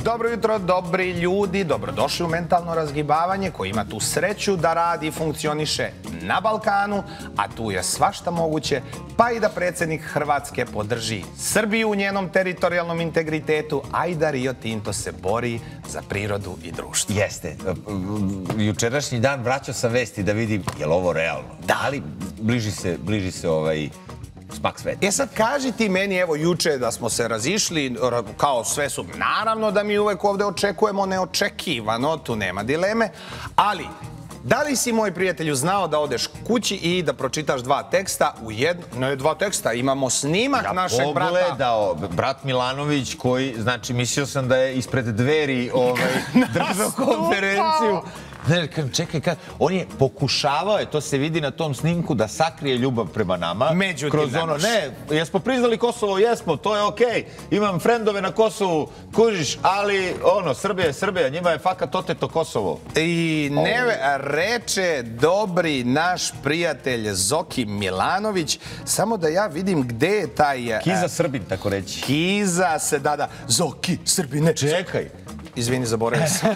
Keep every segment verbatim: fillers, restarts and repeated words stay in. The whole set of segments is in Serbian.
Dobro jutro, dobri ljudi, dobrodošli u mentalno razgibavanje koji ima tu sreću da radi i funkcioniše na Balkanu, a tu je svašta moguće, pa i da predsjednik Hrvatske podrži Srbiju u njenom teritorijalnom integritetu, a i da Rio Tinto se bori za prirodu i društvo. Jeste. Jučerašnji dan vraćao sam vesti da vidim je li ovo realno. Da, ali bliži se, bliži se ovaj... smak sveta. E sad kaži ti meni, evo juče da smo se razišli, kao sve su, naravno da mi uvek ovde očekujemo neočekivano, tu nema dileme, ali da li si, moj prijatelju, znao da odeš kući i da pročitaš dva teksta u jedno, ne dva teksta, imamo snimak ja našeg brata. Ja pogledao, brat Milanović koji, znači, mislio sam da je ispred dveri ovaj, držao konferenciju. Ne, čekaj, kad, on je pokušavao, je, to se vidi na tom snimku, da sakrije ljubav prema nama. Međutim, kroz ono, ne, jesmo priznali Kosovo, jesmo, to je okej. Imam frendove na Kosovu, kužiš, ali ono, Srbija je Srbija, njima je fakat oteto Kosovo. I ne reče dobri naš prijatelj Zoki Milanović, samo da ja vidim gde je taj... Kiza Srbin, tako reći. Kiza se, da, da, Zoki Srbine. Čekaj. Izvini, zaboravim se.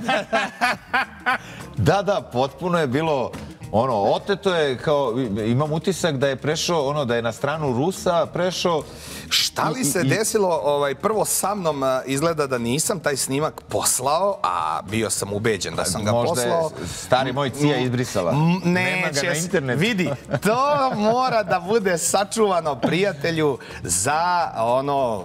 Da, da, potpuno je bilo, ono, oteto je, kao, imam utisak da je prešao, ono, da je na stranu Rusa prešao. Šta li se desilo, ovaj, prvo sa mnom izgleda da nisam taj snimak poslao, a bio sam ubeđen da sam ga poslao. Možda je stari moj cija izbrisala. Nema ga na internetu. Vidi, to mora da bude sačuvano, prijatelju, za, ono...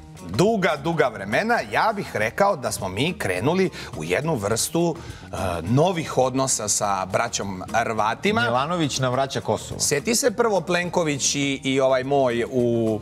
duga, duga vremena, ja bih rekao da smo mi krenuli u jednu vrstu novih odnosa sa braćom Hrvatima. Milanović nam vraća Kosovo. Sjeti se prvo Plenković i, i ovaj moj u...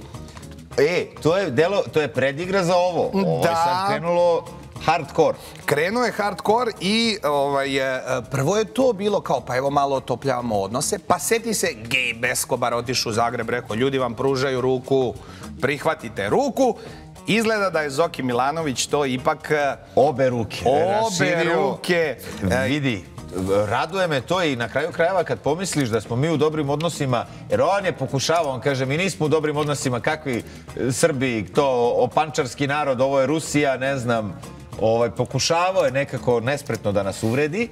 E, to je, delo, to je predigra za ovo. Ovo da. je sad krenulo hardcore. Krenuo je hardcore i ovaj, prvo je to bilo kao, pa evo malo otopljavamo odnose, pa sjeti se Gabe Escobar otišu u Zagreb, rekao, ljudi vam pružaju ruku, prihvatite ruku. Izgleda da je Zoki Milanović to ipak... Obe ruke. Obe ruke. Vidi, raduje me to i na kraju krajeva kad pomisliš da smo mi u dobrim odnosima, jer on je pokušavao, on kaže, mi nismo u dobrim odnosima, kakvi Srbi, to opančarski narod, ovo je Rusija, ne znam, ovaj, pokušavao je nekako nespretno da nas uvredi,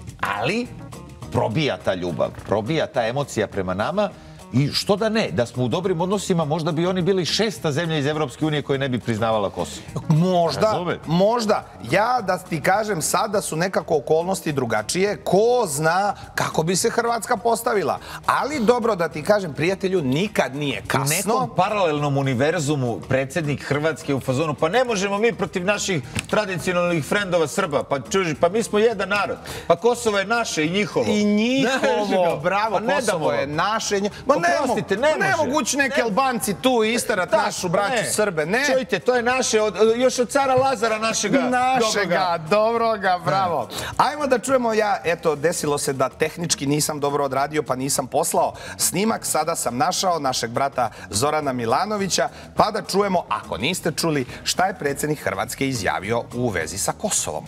ali probija ta ljubav, probija ta emocija prema nama. I što da ne, da smo u dobrim odnosima, možda bi oni bili šesta zemlja iz Evropske unije koja ne bi priznavala Kosovo. Možda, možda. Ja da ti kažem, sada su nekako okolnosti drugačije, ko zna kako bi se Hrvatska postavila. Ali dobro da ti kažem, prijatelju, nikad nije kasno. U nekom paralelnom univerzumu predsjednik Hrvatske u fazonu, pa ne možemo mi protiv naših tradicionalnih frendova Srba, pa čuži, pa mi smo jedan narod, pa Kosovo je naše i njihovo. I njihovo, bravo, Kosovo je naše. Oprostite, ne može. Nemogući neki Albanci tu isterat našu braću Srbe, ne? Čujte, to je naše, još od cara Lazara našega. Našega, dobroga, bravo. Ajmo da čujemo, ja, eto, desilo se da tehnički nisam dobro odradio, pa nisam poslao snimak. Sada sam našao našeg brata Zorana Milanovića, pa da čujemo, ako niste čuli, šta je predsjednik Hrvatske izjavio u vezi sa Kosovom.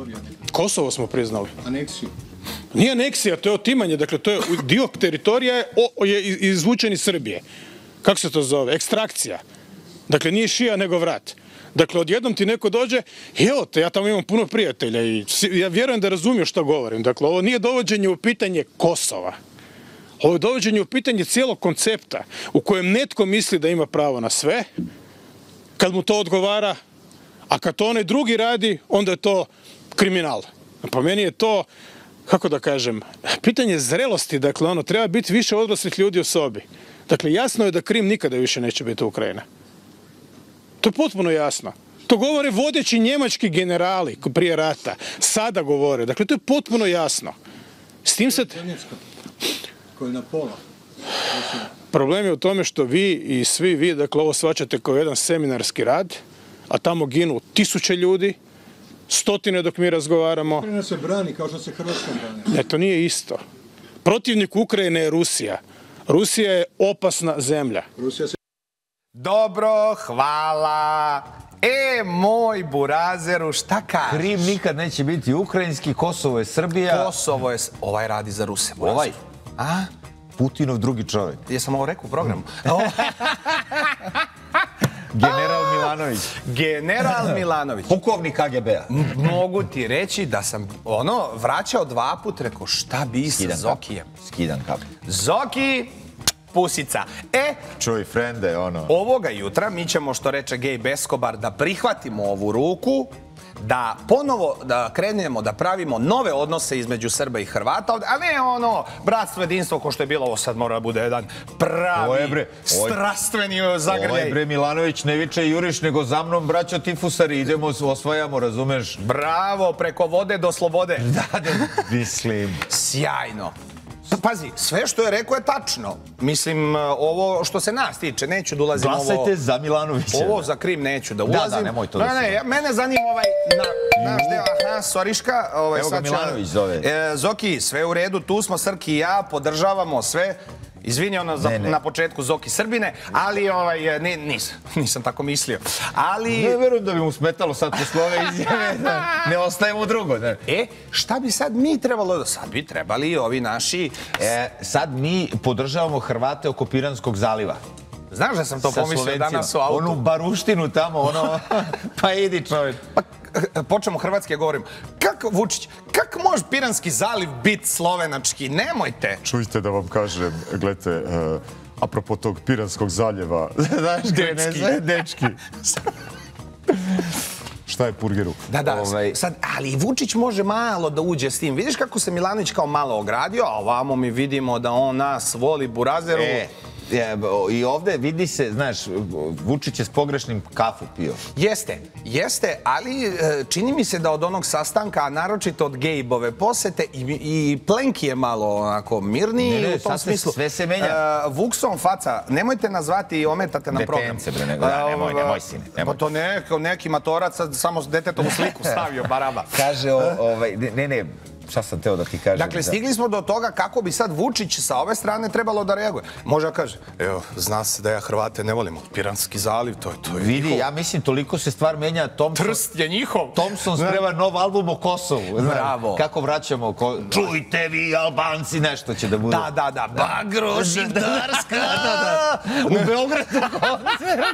Kosovo smo priznali. Aneksiju. Nije aneksija, to je otimanje, dakle, to je dio teritorija je izvučen iz Srbije. Kako se to zove? Ekstrakcija. Dakle, nije šija nego vrat. Dakle, odjednom ti neko dođe, evo te, ja tamo imam puno prijatelja i ja vjerujem da razumiju što govorim. Dakle, ovo nije dovođenje u pitanje Kosova. Ovo je dovođenje u pitanje cijelog koncepta u kojem netko misli da ima pravo na sve, kad mu to odgovara, a kad to onaj drugi radi, onda je to kriminal. Pa meni je to, kako da kažem, pitanje zrelosti, dakle, ono, treba biti više odraslih ljudi u sobi. Dakle, jasno je da Krim nikada više neće biti Ukrajina. To je potpuno jasno. To govore vodeći njemački generali prije rata. Sada govore. Dakle, to je potpuno jasno. S tim se... Koji je na pola. Problem je u tome što vi i svi vi, dakle, ovo shvaćate kao jedan seminarski rad, a tamo ginu tisuće ljudi, stotine dok mi razgovaramo. Ukrajina se brani kao što se Hrvatska brani. Ne, to nije isto. Protivnik Ukrajine je Rusija. Rusija je opasna zemlja. Rusija se... Dobro, hvala. E, moj burazeru, šta kažeš? Krim nikad neće biti ukrajinski, Kosovo je Srbija. Kosovo je... Ovaj radi za Ruse. Ovaj? A? Putinov drugi čovjek. Jesam ovo rekao u programu? General Milanović. General Milanović. Pukovnik K G B-a. Mogu ti reći da sam ono vraćao dva put, rekao šta bi sa Zokijem. Skidan kap. Zoki, pusica. E, Čuj, frende, ono. ovoga jutra mi ćemo, što reče Gabe Escobar, da prihvatimo ovu ruku, da ponovo da krenemo da pravimo nove odnose između Srba i Hrvata, a ne ono bratstvo, jedinstvo ko što je bilo. Ovo sad mora da bude jedan pravi, strastveni zagrljaj. Ovaj bre Milanović ne viče juriš, nego za mnom, braćo tifusari, idemo, osvajamo, razumeš? Bravo, preko vode do slobode. Da, da, mislim. Sjajno. Pazi, sve što je rekao je tačno. Mislim, ovo što se nas tiče, neću da ulazim ovo... Glasajte za Milanovića. Ovo za Krim neću da ulazim. Da, da, nemoj to da se... Ne, ne, mene zanima ovaj... Naš deo, aha, Soriška. Evo ga Milanović zove. Zoki, sve u redu, tu smo Srki i ja, podržavamo sve. Izvini ono na početku Zoki Srbine, ali nisam tako mislio. Ne verujem da bi mu smetalo sad posle ove izjave, ne ostaje mu drugo. E, šta bi sad mi trebalo? Sad bi trebali ovi naši... Sad mi podržavamo Hrvate oko Piranskog zaliva. Znaš da sam to pomislio danas u autu? Onu baruštinu tamo, ono... Pa idi čovječ. Počnemo hrvatski, ja govorim. Kako, Vučić, kako može Piranski zaliv biti slovenački? Nemojte. Čujte da vam kažem, gledajte, apropo tog Piranskog zaljeva. Znaš gdje ne zove? Dečki. Šta je purgeru? Da, da, sad, ali Vučić može malo da uđe s tim. Vidiš kako se Milanović kao malo ogradio, a ovamo mi vidimo da on nas voli burazeru. I ovde vidi se, znaš, Vučić je s pogrešnim kafu pio. Jeste, jeste, ali čini mi se da od onog sastanka, a naročito od Gabe-ove posete, i Plenki je malo onako mirniji u tom smislu. Sve se menja. Vuksom faca, nemojte nazvati i ometate nam program. Detence, bre, nego da, nemoj, nemoj sine. Pa to ne, neki matorac sad samo detetovu sliku stavio, baraba. Kaže, ne, ne, šta sam teo da ti kažem? Dakle, stigli smo do toga kako bi sad Vučić sa ove strane trebalo da reaguje. Može da kaže, evo, zna se da ja Hrvate ne volim, Piranski zaliv, to je njihov. Vidi, ja mislim, toliko se stvar menja. Trst je njihov. Thompson sprema nov album o Kosovu. Bravo. Kako vraćamo, čujte vi Albanci, nešto će da bude. Da, da, da. Bagro Šiptarska. U Beogradu koncert.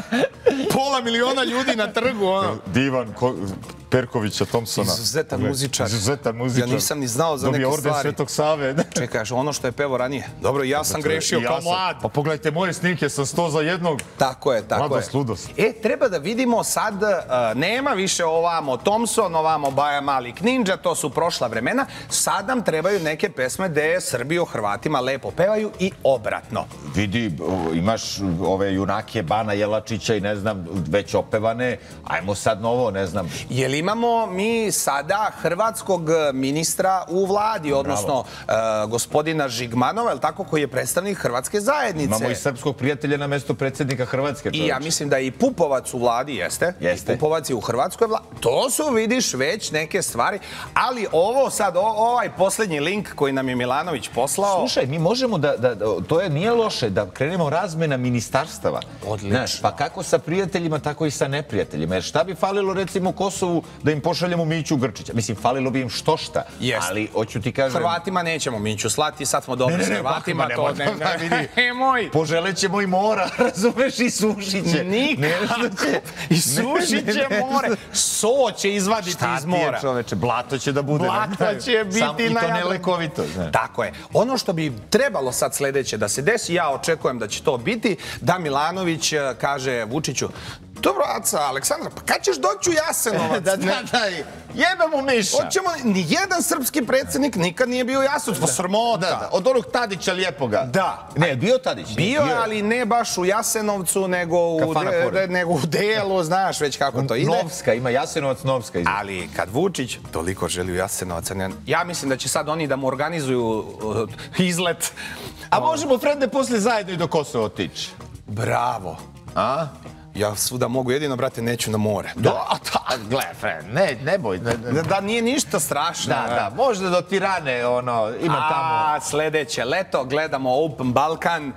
Pola miliona ljudi na trgu, ono. Divan Perkovića, Thompsona. Izuzetan muzičar. Izuzetan muzičar. Ja nisam ni znao za neke stvari. stvari. Dobio orden Svetog Save. Čekaj, ono što je pevao ranije. Dobro, ja sam grešio kao mlad. Pa pogledajte moje snimke, sam sto za jednog. Tako je, tako je. Mladost, ludost. E, treba da vidimo sad, nema više ovamo Thompson, ovamo Baja Malik Ninja, to su prošla vremena. Sad nam trebaju neke pesme gde Srbi o Hrvatima lepo pevaju i obratno. Vidi, imaš ove junake Bana Jelačića i ne znam, već opevane. Ajmo sad novo, ne znam. Je li imamo mi sada hrvatskog ministra u vladi, odnosno gospodina Žigmanova, je li tako, koji je predstavnik Hrvatske zajednice? Imamo i srpskog prijatelja na mesto predsjednika Hrvatske. I ja mislim da i Pupovac u vladi jeste. Jeste. I Pupovac je u Hrvatskoj vladi. To su, vidiš, već neke stvari. Ali ovo sad, ovaj posljednji link koji nam je Milanović poslao... Slušaj, mi možemo da, to je nije loše, da krenemo razmena ministarstava. Odlično. Pa kako sa prijateljima, tako i sa neprijateljima. Jer šta bi falilo, recimo, Kosovu da im pošaljemo Miću Grčića? Mislim, falilo bi im što šta. Ali, hoću ti kažem... Hrvatima nećemo Miću slati, sad smo dobri s Hrvatima. Nemoj. Poželećemo i mora, razumeš, i sušiće. Nikako. I sušiće more. So će izvaditi iz mora. Šta ti je, čoveče, blato će da bude. Blato će biti na Jadranu. I to nelekovito. Tako je. Ono što bi trebalo sad sledeće da se desi, ja očekujem da će to biti, da Milanović kaže Vučiću, dobro, Aca, Aleksandra, pa kad ćeš doći u Jasenovac? Da, da, da, jebemo Miša. Hoćemo, nijedan srpski predsjednik nikad nije bio u Jasenovcu, pa srmota. Od onog Tadića lijepoga. Da. Ne, bio Tadić. Bio, ali ne baš u Jasenovcu, nego u delu, znaš već kako to ide. Novska, ima Jasenovac, Novska. Ali kad Vučić toliko želi u Jasenovac, ja mislim da će sad oni da mu organizuju izlet. A možemo, frende, posle zajedno i do Kosova otići. Bravo. A? Ja svuda mogu, jedino, brate, neću na more. Da, gle, Fred, ne boj. Da, nije ništa strašno. Da, da, možda do Tirane, ono, ima tamo... A, sledeće leto gledamo Open Balkan,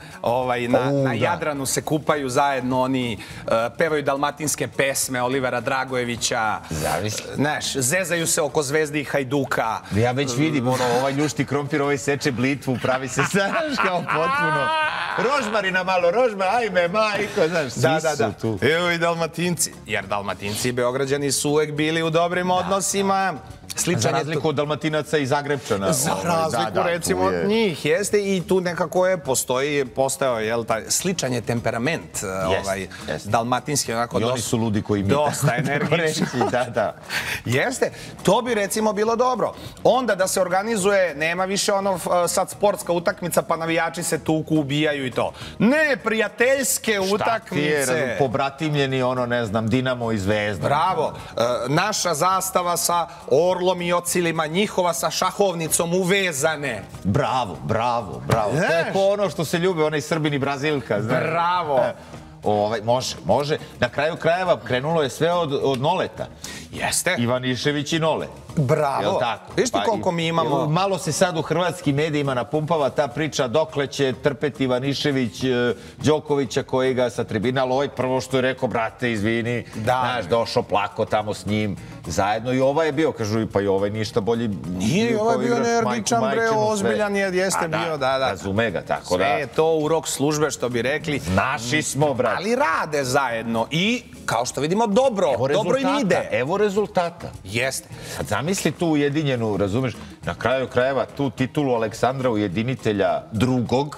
na Jadranu se kupaju zajedno, oni pevaju dalmatinske pesme Olivera Dragojevića. Zavisli. Znaš, zezaju se oko Zvezdi i Hajduka. Ja već vidim, ono, ovaj ljušti krompir, ovaj seče blitvu, pravi se, znaš, kao potpuno. rožmarina malo, rožma, ajme, majko, znaš, svi Da, da, da. su tu. Evo i Dalmatinci. Jer Dalmatinci i Beograđani su uvek bili u dobrim odnosima. Sličan Za je to- razliku od Dalmatinaca i Zagrebčana. Za ovaj, razliku, da, da, tu recimo, od je- njih, jeste, i tu nekako je postoji, postao, jel, taj sličan je temperament, ovaj, jest. dalmatinski, onako, I oni dosta- su ludi koji mi. dosta energični. Da, da. Jeste, to bi recimo bilo dobro. Onda da se organizuje, nema više ono f- sad sportska utakmica pa navijači se tuku, ubijaju i to. Ne, prijateljske Šta ti je, utakmice. razum, pobratimljeni, ono, ne znam, Dinamo i Zvezda. Bravo. E, naša zastava sa orlom i ocilima, njihova sa šahovnicom uvezane. Bravo, bravo, bravo. To je Znaš. ko ono što se ljube, onaj Srbin i Brazilka. Znaš. Bravo. E, Ovaj, može, može. Na kraju krajeva krenulo je sve od, od Noleta. Jeste. Ivanišević i Nole. Bravo. Jel tako? Viš ti Pa koliko i- mi imamo... Malo se sad u hrvatskim medijima napumpava ta priča dokle će trpeti Ivanišević e, Đokovića koji ga sa tribina, ali ovaj prvo što je rekao, brate, izvini, Da. znaš, došao plako tamo s njim zajedno i ovaj je bio, kažu, pa i ovaj ništa bolji. Nije, ovaj je kao bio igrač, energičan, majku bre, majčinu, sve. ozbiljan je, jeste A bio, da, da. Razume ga, tako Sve da. je to u rok službe, što bi rekli. Naši smo, brate. Ali rade zajedno i, kao što vidimo, dobro. Evo Dobro im rezultata, ide. evo rezultata. Jeste. Sad zamisli tu ujedinjenu, razumeš, na kraju krajeva tu titulu Aleksandra ujedinitelja drugog,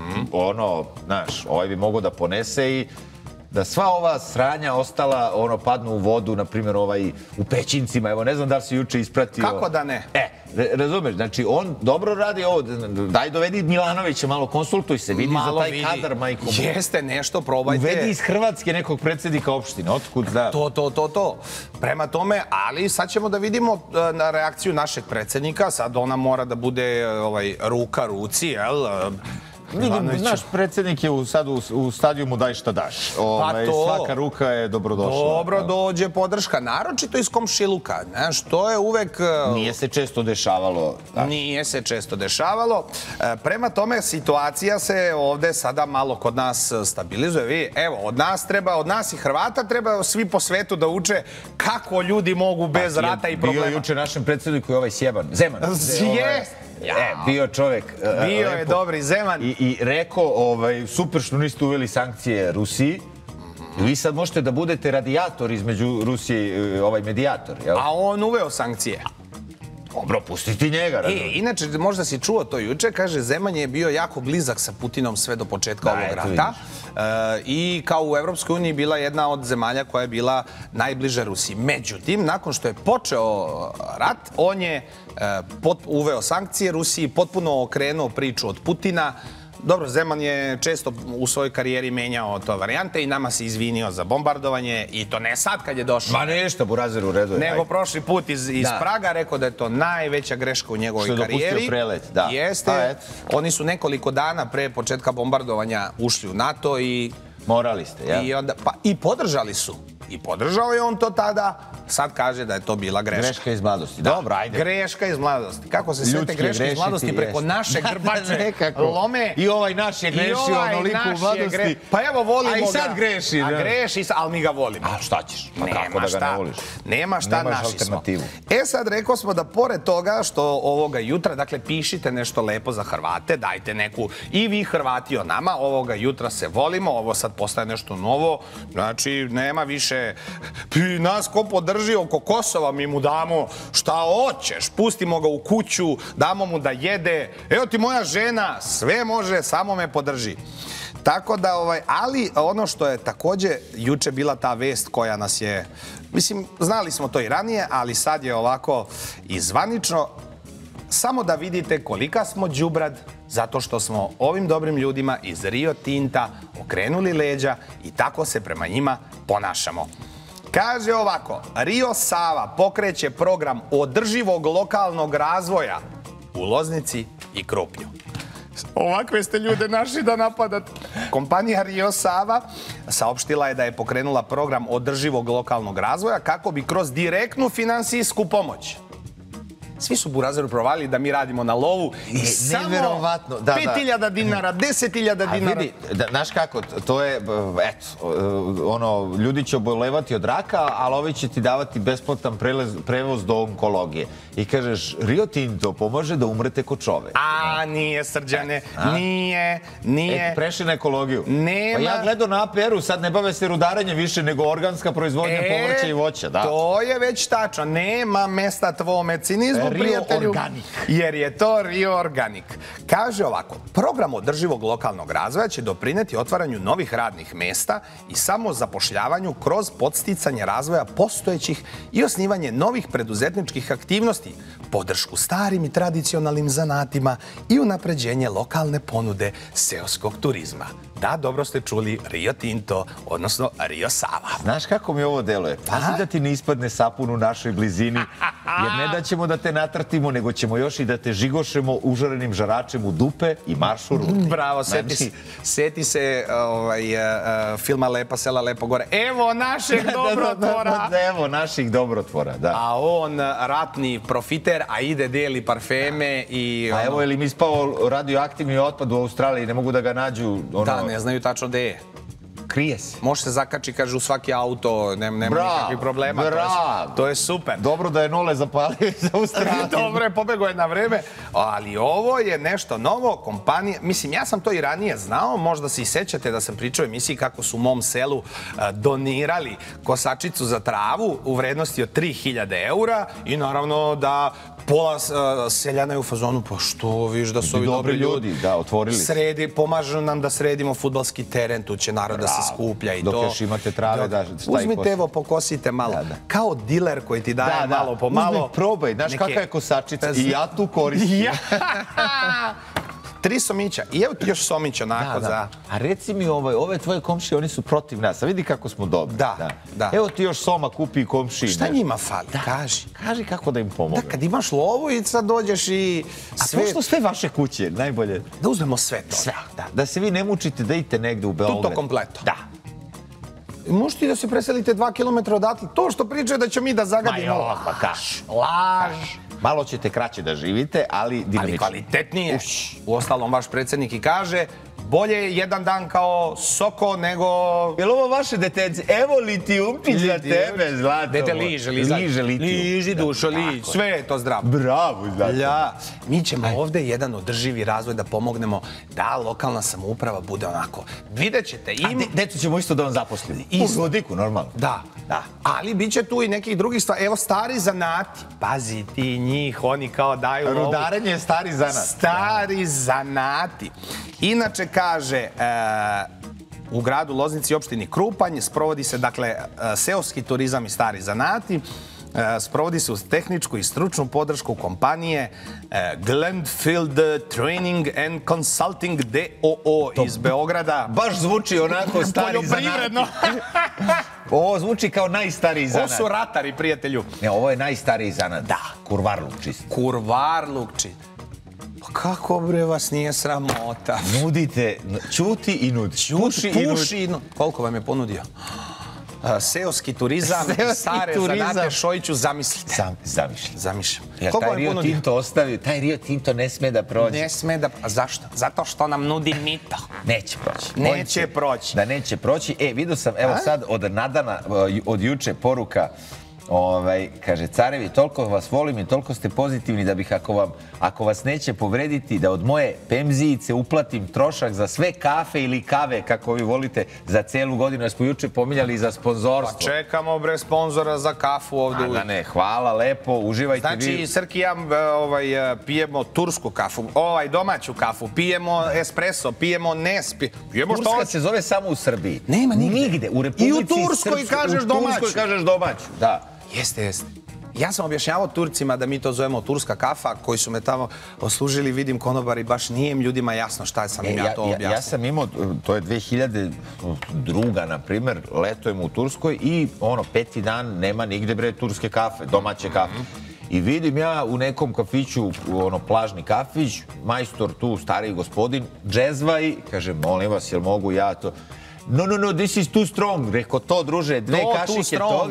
ono, znaš, ovaj bi mogao da ponese i da sva ova sranja ostala, ono, padnu u vodu, na primjer, ovaj, u Pećincima, evo, ne znam da li si juče ispratio. Kako da ne? E, re- razumeš, znači, on dobro radi ovo, daj dovedi Milanovića, malo konsultuj se, vidi za taj vidi. kadar, majko. moja. Jeste, nešto probajte. Uvedi iz Hrvatske nekog predsjednika opštine, otkud da... To, to, to, to. Prema tome, ali sad ćemo da vidimo e, na reakciju našeg predsjednika. Sad ona mora da bude e, ovaj, ruka ruci, jel? E, Vidim, Ivanoviću. naš predsjednik je u, sad u, u stadijumu daj šta daš. Ovaj, to. Svaka ruka je dobrodošla. Dobro dođe podrška, naročito iz komšiluka. Znaš, to je uvek... e, Nije se često dešavalo. Da. Nije se često dešavalo. E, Prema tome, situacija se ovde sada malo kod nas stabilizuje. Vi, evo, od nas treba, od nas i Hrvata treba svi po svetu da uče kako ljudi mogu bez rata i problema. Bio juče našem predsjedniku i ovaj Sjeban. Zeman. Jest. Ovaj, E, bio čovjek. e, Bio je lepo. dobri Zeman. I, I rekao, ovaj, super što niste uveli sankcije Rusiji. Vi sad možete da budete radijator između Rusije i ovaj medijator. Jel? A on uveo sankcije. Dobro, pustiti njega. E, razumiješ. inače, možda si čuo to juče, kaže, Zeman je bio jako blizak sa Putinom sve do početka Da, ovog eto rata. E, I kao u Evropskoj uniji bila jedna od zemalja koja je bila najbliža Rusiji. Međutim, nakon što je počeo rat, on je e, pot, uveo sankcije Rusiji, potpuno okrenuo priču od Putina. Dobro, Zeman je često u svojoj karijeri menjao to varijante i nama se izvinio za bombardovanje i to ne sad kad je došao. Ma ništa, Burazer u redu je. Nego ajde. prošli put iz, iz Da. Praga, rekao da je to najveća greška u njegovoj Što je dopustio karijeri. prelet, da. Jeste. Pa, eto. Oni su nekoliko dana pre početka bombardovanja ušli u NATO i, Morali ste, jel? i, onda, pa, i podržali su. I podržao je on to tada. Sad kaže da je to bila greška. Greška iz mladosti. Dobro, ajde. Greška iz mladosti. Kako se sve te Ljudski je greške iz grešiti, mladosti preko jest. naše grbače Nekako. lome. I ovaj naš je I grešio ovaj onoliko u naš je mladosti. gre- Pa evo, volimo A i ga. sad greši, A da. greši, ali mi ga volimo. A šta ćeš? Pa Nema kako da ga šta. ne voliš? Nema šta, Nemaš naši smo. alternativu. E sad, rekao smo da pored toga što ovoga jutra, dakle, pišite nešto lepo za Hrvate, dajte neku, i vi Hrvati o nama, ovoga jutra se volimo, ovo sad postaje nešto novo, znači, nema više, pi, nas ko podrži oko Kosova, mi mu damo šta hoćeš, pustimo ga u kuću, damo mu da jede, evo ti moja žena, sve može, samo me podrži. Tako da, ovaj, ali ono što je takođe juče bila ta vest koja nas je, mislim, znali smo to i ranije, ali sad je ovako i zvanično, samo da vidite kolika smo đubrad, zato što smo ovim dobrim ljudima iz Rio Tinta okrenuli leđa i tako se prema njima ponašamo. Kaže ovako, Rio Sava pokreće program održivog lokalnog razvoja u Loznici i Krupnju. Ovakve ste ljude našli da napadate. Kompanija Rio Sava saopštila je da je pokrenula program održivog lokalnog razvoja kako bi kroz direktnu finansijsku pomoć Svi su burazeru provalili da mi radimo na lovu i samo neverovatno, da, pet hiljada dinara, deset hiljada dinara. A vidi, da, znaš kako, to je, eto, ono, ljudi će obolevati od raka, ali ovi će ti davati besplatan prelez, prevoz do onkologije. I kažeš, Rio Tinto pomože da umrete ko čovek. A, nije, Srđane, nije, nije. E, prešli na ekologiju. Nema. Pa ja gledao na A P R-u, sad ne bave se rudarenjem više nego organska proizvodnja povrća i voća, da. To je već tačno. Nema mesta tvome cinizmu, Rio prijatelju. Organic. Jer je to Rio Organic. Kaže ovako, program održivog lokalnog razvoja će doprineti otvaranju novih radnih mesta i samozapošljavanju kroz podsticanje razvoja postojećih i osnivanje novih preduzetničkih aktivnosti, podršku starim i tradicionalnim zanatima i unapređenje lokalne ponude seoskog turizma. Da, dobro ste čuli, Rio Tinto, odnosno Rio Sava. Znaš kako mi ovo deluje? Pazi da ti ne ispadne sapun u našoj blizini, jer ne da ćemo da te natrtimo, nego ćemo još i da te žigošemo užarenim žaračem u dupe i maršu ruti. Bravo, seti, Znači... seti se ovaj, uh, filma Lepa sela, lepo gore. Evo našeg dobrotvora! Da, da, da, evo naših dobrotvora, da. A on, ratni profiter, a ide deli parfeme i... A evo je li mi ispao radioaktivni otpad u Australiji, ne mogu da ga nađu... Ono... Da, ne znaju tačno gde je. Krije se. Može se zakači, kaže, u svaki auto, nema nikakvih problema. Bravo! To je super. Dobro da je Nole zapalio za Australiju. Dobro je, pobego je na vreme. Ali ovo je nešto novo, kompanija... Mislim, ja sam to i ranije znao, možda se i sećate da sam pričao u emisiji kako su u mom selu donirali kosačicu za travu u vrednosti od tri hiljade eura i naravno da pola seljana je u fazonu, pa što viš da su ovi dobri ljudi. Da, otvorili. Sredi, pomažu nam da sredimo fudbalski teren, tu će narod da se skuplja i to. Dok još imate trave, da šta i uzmite, evo, pokosite malo. Kao diler koji ti daje malo po malo. Uzmi, probaj, znaš kakva je kosačica i ja tu koristim. Tri somića. I evo ti još somić onako za... A reci mi, ove tvoje komšije, oni su protiv nas. A vidi kako smo dobri. Da, da. Evo ti još soma kupi komšiji. Šta njima fali? Kaži. Kaži kako da im pomogu. Da, kad imaš lovu i sad dođeš i... A pošto sve vaše kuće, najbolje... Da uzmemo sve to. Sve, da. Da se vi ne mučite da idete negde u Beograd. Tuto kompleto. Da. Možete i da se preselite dva kilometra odatle. To što pričaju da ćemo mi da zagadimo... Ma jo, pa kaš. Laž. Malo ćete kraće da živite, ali dinamično. Ali kvalitetnije. U ostalom, vaš predsjednik i kaže, bolje jedan dan kao Soko nego... Jel ovo vaše detence? Evo litijumčić za tebe, zlato. Dete liže, liže. Liže litijum. Liži dušo, liž. Sve je to zdravo. Bravo, zlato. Ja, mi ćemo ovde jedan održivi razvoj da pomognemo da lokalna samouprava bude onako. Vidjet ćete im... A decu ćemo isto da vam zaposlimo. U Godiku, normalno. Da, da. Ali bit će tu i nekih drugih stvari. Evo, stari zanati. Pazi ti njih, oni kao daju lovu. Rudarenje je stari zanat. Stari zanati. Inače, kaže, u gradu Loznici i opštini Krupanj sprovodi se, dakle, seoski turizam i stari zanati. Sprovodi se uz tehničku i stručnu podršku kompanije Glenfield Training and Consulting D O O iz Beograda. Baš zvuči onako stari zanati. Ovo zvuči kao najstariji zanat. Ovo su ratari, prijatelju. Ne, ovo je najstariji zanat. Da. Kurvarluk čist. Kurvarluk čist. Kako, bre, vas nije sramota? Nudite, ćuti i nudi. Puši i nudi. Koliko vam je ponudio? Seoski turizam, stare zanate, Šojiću, zamislite. Zamišljam. Zamišljam. Jer taj Rio Tinto ostavi, taj Rio Tinto ne sme da prođe. Ne sme da... A zašto? Zato što nam nudi mito. Neće proći. Neće proći. Da neće proći. E, vidio sam, evo sad od Nadana, od juče poruka, kaže, carevi, toliko vas volim i toliko ste pozitivni da bih, ako vas neće povrediti, da od moje pemzijice uplatim trošak za sve kafe ili kave, kako vi volite, za celu godinu. Ja smo juče pominjali i za sponzorstvo. Pa čekamo, bre, sponzora za kafu ovde uvijek. Da ne, hvala, lepo, uživajte vi. Znači, Srki i ja pijemo tursku kafu, ovaj domaću kafu, pijemo espresso, pijemo nes, pijemo što... Turska se zove samo u Srbiji. Nema nigde. Nigde. U Republici I u Turskoj kažeš domaću. U Turskoj kažeš domaću, da. Jeste, jeste. Ja sam objašnjavao Turcima da mi to zovemo turska kafa, koji su me tamo oslužili, vidim konobari, baš nije im ljudima jasno šta sam im ja to objasnio. Ja sam imao, to je dve hiljade druga, na primer, letujem u Turskoj i ono, peti dan nema nigde, bre, turske kafe, domaće kafe. I vidim ja u nekom kafiću, ono, plažni kafić, majstor tu, stariji gospodin, džezva i kaže, molim vas, jel mogu ja to... No, no, no, this is too strong. Rekao, to, druže, dve kašike toga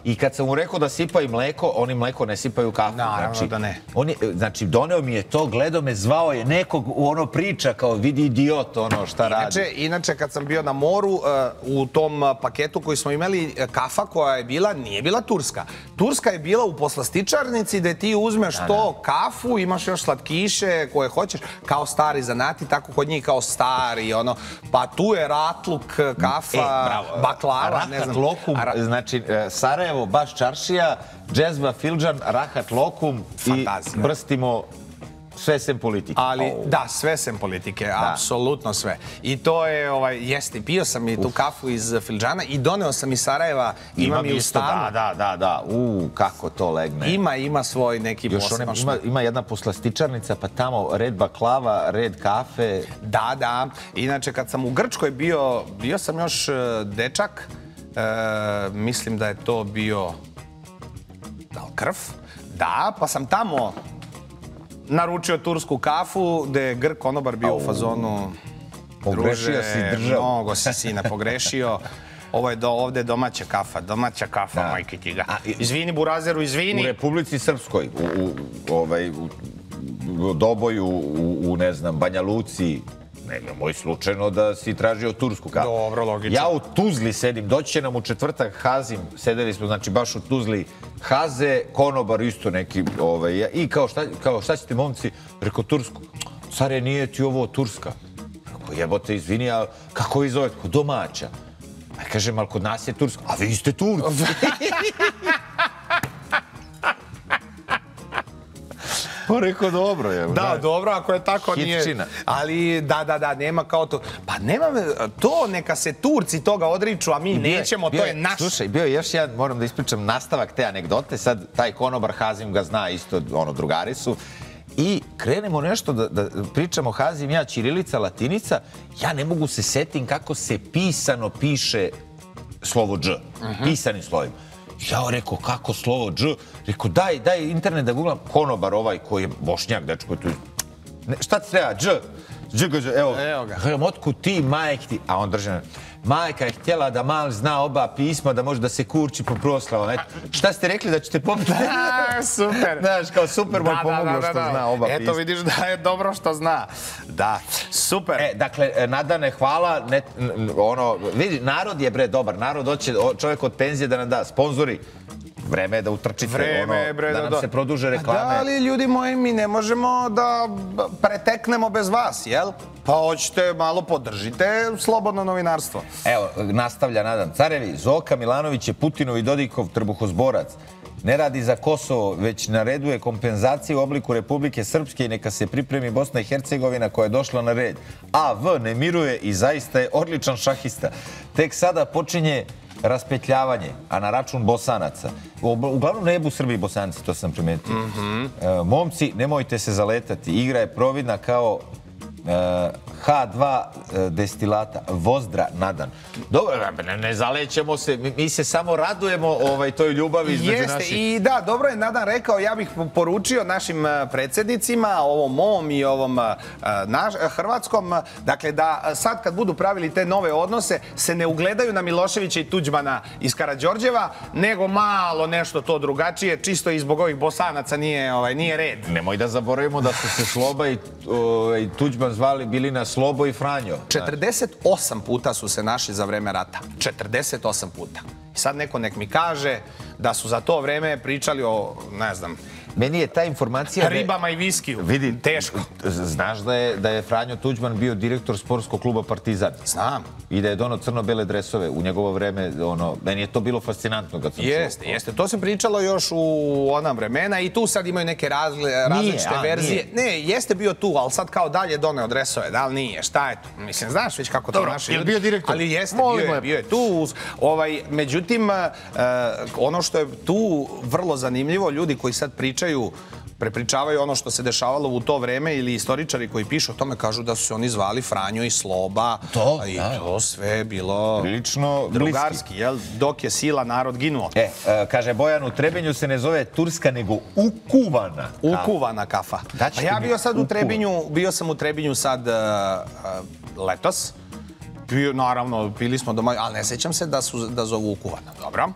I kad sam mu rekao da sipaju mleko, oni mleko ne sipaju kafu. Naravno znači, da ne. On je, znači, doneo mi je to, gledao me, zvao je nekog, ono priča kao vidi idiot, ono šta radi. Inače, inače, kad sam bio na moru, uh, u tom uh, paketu koji smo imali, uh, kafa koja je bila, nije bila turska. Turska je bila u poslastičarnici gde ti uzmeš Da, to kafu, imaš još slatkiše koje hoćeš, kao stari zanati, tako kod njih kao stari, ono, pa tu je ratluk, kafa, E, bravo. baklava, Rahat ne znam. lokum, A ra- znači e, Sarajevo, baš čaršija, džezva Filđan, rahat lokum Fantazija. i brstimo sve sem politike. Ali, Au. da, sve sem politike, apsolutno sve. I to je, ovaj, jeste, pio sam i tu kafu iz Filđana i doneo sam iz Sarajeva, imam i u isto, stanu. Da, da, da, da. U, kako to legne. Ima, ima svoj neki Još one, poseban ima, šmek. ima jedna poslastičarnica, pa tamo red baklava, red kafe. Da, da. Inače, kad sam u Grčkoj bio, bio sam još e, dečak, e, mislim da je to bio, da li Krf? Da, pa sam tamo naručio tursku kafu, gde je Grk konobar bio u fazonu... Pogrešio "Druže, si državu." Mnogo si, sine, pogrešio. Ovo je do, ovde domaća kafa, domaća kafa, Da. majke ti ga. A, i- Izvini, Burazeru, U izvini. Republici Srpskoj, u, u, ovaj, u, u Doboju, u, u, ne znam, Banja Luci, ne moj slučajno da si tražio tursku kafu. Dobro, logično. Ja u Tuzli sedim, doći će nam u četvrtak Hazim, sedeli smo, znači baš u Tuzli, Haze, konobar isto neki, ovaj, ja- i kao šta, kao šta ćete momci, rekao tursku, care nije ti ovo turska. Rekao jebote, izvini, a kako vi zovete? Kao domaća. A kažem, ali kod nas je turska, a vi ste Turci. Pa rekao, dobro je. Da, dobro, ako je tako nije. Hitčina. Ali da, da, da, nema kao to. Pa nema to, neka se Turci toga odriču, a mi nećemo, bio to je naš. Slušaj, bio je još jedan, moram da ispričam nastavak te anegdote, sad taj konobar Hazim ga zna isto, ono, drugari su. I krenemo nešto da, da pričamo Hazim, ja, ćirilica, latinica, ja ne mogu se setim kako se pisano piše slovo dž, pisanim slovima. Ja rekao, kako slovo dž? Rekao, daj, daj internet da googlam. Konobar ovaj koji je Bošnjak, dečko je tu. Ne, šta ti treba? Dž? Dž, dž, evo. Evo ga. Kažem, otkud ti, majk ti? A on drži, majka je htjela da mal zna oba pisma, da može da se kurči po proslavom. Eto, šta ste rekli da ćete popiti? A, super. Znaš, kao super mu je pomoglo što zna oba pisma. Eto, vidiš da je dobro što zna. Da, super. E, dakle, Nadane, hvala. Ne, n- ono, vidi, narod je, bre, dobar. Narod hoće, o- čovjek od penzije da nam da. Sponzori, vreme je da utrčite. Vreme je, ono, bre, da da, nam da. se produže Pa reklame. da, ali ljudi moji, mi ne možemo da preteknemo bez vas, jel? Pa hoćete, malo podržite slobodno novinarstvo. Evo, nastavlja Nadan. Carevi, Zoka Milanović je Putinov i Dodikov trbuhozborac. Ne radi za Kosovo, već nareduje kompenzacije u obliku Republike Srpske i neka se pripremi Bosna i Hercegovina koja je došla na red. A V ne miruje i zaista je odličan šahista. Tek sada počinje raspetljavanje, a na račun Bosanaca. U- Uglavnom ne jebu Srbi i Bosanci, to sam primetio. E, momci, nemojte se zaletati. Igra je providna kao e, ha dva e, destilata. Vozdra, Nadan. Dobro, ne, ne zalećemo se. Mi, mi se samo radujemo ovaj, toj ljubavi između Jeste, naših. i da, dobro je Nadan rekao, ja bih poručio našim eh, predsjednicima, ovom mom i ovom eh, naš, eh, hrvatskom, eh, dakle da eh, sad kad budu pravili te nove odnose, se ne ugledaju na Miloševića i Tuđmana iz Karađorđeva, nego malo nešto to drugačije, čisto i zbog ovih Bosanaca nije, ovaj, nije red. Nemoj da zaboravimo da su se Sloba i, o, i Tuđman zvali bili na Slobo i Franjo. četrdeset osam puta su se našli za vreme rata. četrdeset osam puta. I sad neko nek mi kaže da su za to vreme pričali o, ne znam, Meni je ta informacija... da je- ribama i viskiju. Vidi, Teško. Znaš da je, da je Franjo Tuđman bio direktor sportskog kluba Partizan? Znam. I da je donao crno-bele dresove u njegovo vreme, ono, meni je to bilo fascinantno kad sam Jeste, čuo. jeste. To se pričalo još u ona vremena i tu sad imaju neke razli, različite a, verzije. Ne, jeste bio tu, ali sad kao dalje doneo dresove. Da li nije? Šta je to? Mislim, znaš već kako to Dobro, naši jel ljudi... bio direktor? Ali jeste, Molim bio je, lepo. bio je tu. Ovaj, međutim, eh, ono što je tu vrlo zanimljivo, ljudi koji sad pričaju prepričavaju ono što se dešavalo u to vreme ili istoričari koji pišu o tome kažu da su se oni zvali Franjo i Sloba. To, I da. to sve bilo Prilično bliski. drugarski, jel? Dok je sila, narod ginuo. E, e, kaže Bojan, u Trebinju se ne zove turska, nego ukuvana. Ukuvana kafa. Daćete Pa ja mi bio sad u ukuvanu. Trebinju, bio sam u Trebinju sad uh, uh, letos Pio, naravno, pili smo doma, ali ne sećam se da su da zovu u kuvanu. Dobro.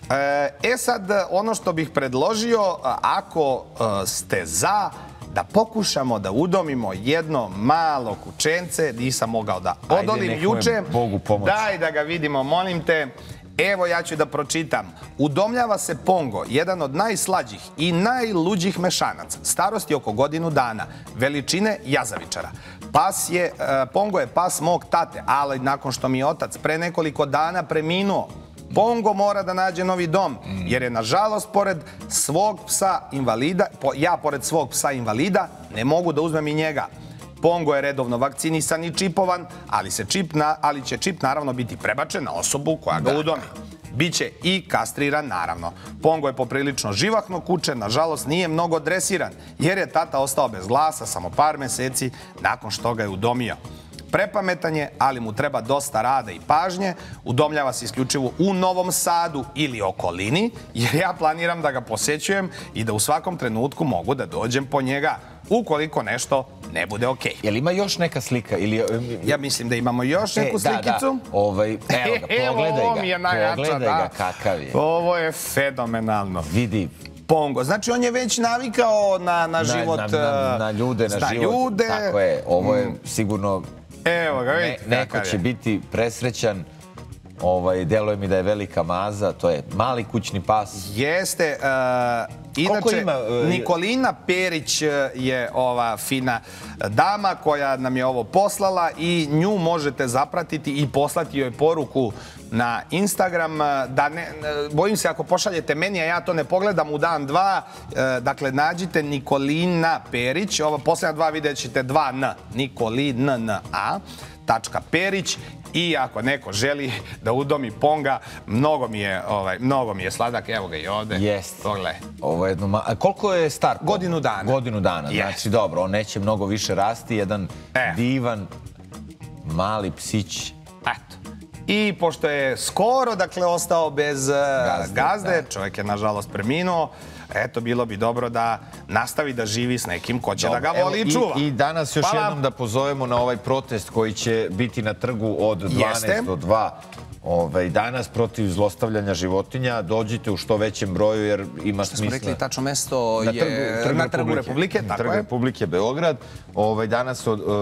E sad, ono što bih predložio, ako ste za da pokušamo da udomimo jedno malo kućence, nisam mogao da odolim juče. Daj da ga vidimo, molim te. Evo, ja ću da pročitam. Udomljava se Pongo, jedan od najslađih i najluđih mešanaca. Starosti oko godinu dana. Veličine jazavičara. Pas je, Pongo je pas mog tate, ali nakon što mi je otac pre nekoliko dana preminuo, Pongo mora da nađe novi dom, jer je, nažalost, pored svog psa invalida, ja pored svog psa invalida ne mogu da uzmem i njega. Pongo je redovno vakcinisan i čipovan, ali, se čip na, ali će čip naravno biti prebačen na osobu koja ga udomi. Biće i kastriran, naravno. Pongo je poprilično živahno kuće, nažalost nije mnogo dresiran, jer je tata ostao bez glasa samo par meseci nakon što ga je udomio. Prepametan je, ali mu treba dosta rada i pažnje. Udomljava se isključivo u Novom Sadu ili okolini, jer ja planiram da ga posećujem i da u svakom trenutku mogu da dođem po njega, ukoliko nešto ne bude okej. Jel ima još neka slika? Ja mislim da imamo još neku slikicu. Evo ga, pogledaj ga. Pogledaj ga kakav je. Ovo je fenomenalno. Vidi. Pongo. Znači, on je već navikao na život... Na ljude, na život. Tako je. Ovo je sigurno... Evo ga, vidite kakav je. Neko će biti presrećan. Deluje mi da je velika maza. To je mali kućni pas. Jeste. Inače, Nikolina Perić je ova fina dama koja nam je ovo poslala i nju možete zapratiti i poslati joj poruku na Instagram. Bojim se ako pošaljete meni, a ja to ne pogledam u dan dva, dakle, nađite Nikolina Perić. Ova posljednja dva vidjet ćete dva N. Nikolina tačka Perić. I ako neko želi da udomi Ponga, mnogo mi je, mnogo mi je sladak. Evo ga i ovde. Jest. Pogledaj. Ovo je jedno... A koliko je star? Godinu dana. Godinu dana. Znači, dobro, on neće mnogo više rasti. Jedan divan, mali psić. Eto. I pošto je skoro, dakle, ostao bez gazde, čovjek je, nažalost, preminuo, eto, bilo bi dobro da nastavi da živi s nekim ko će da ga voli i čuva. I danas još jednom da pozovemo na ovaj protest koji će biti na trgu od dvanaest do dva danas protiv zlostavljanja životinja. Dođite u što većem broju jer ima smisla. Što smo rekli, tačno mesto je na Trgu Republike. Trg Republike Beograd. Danas,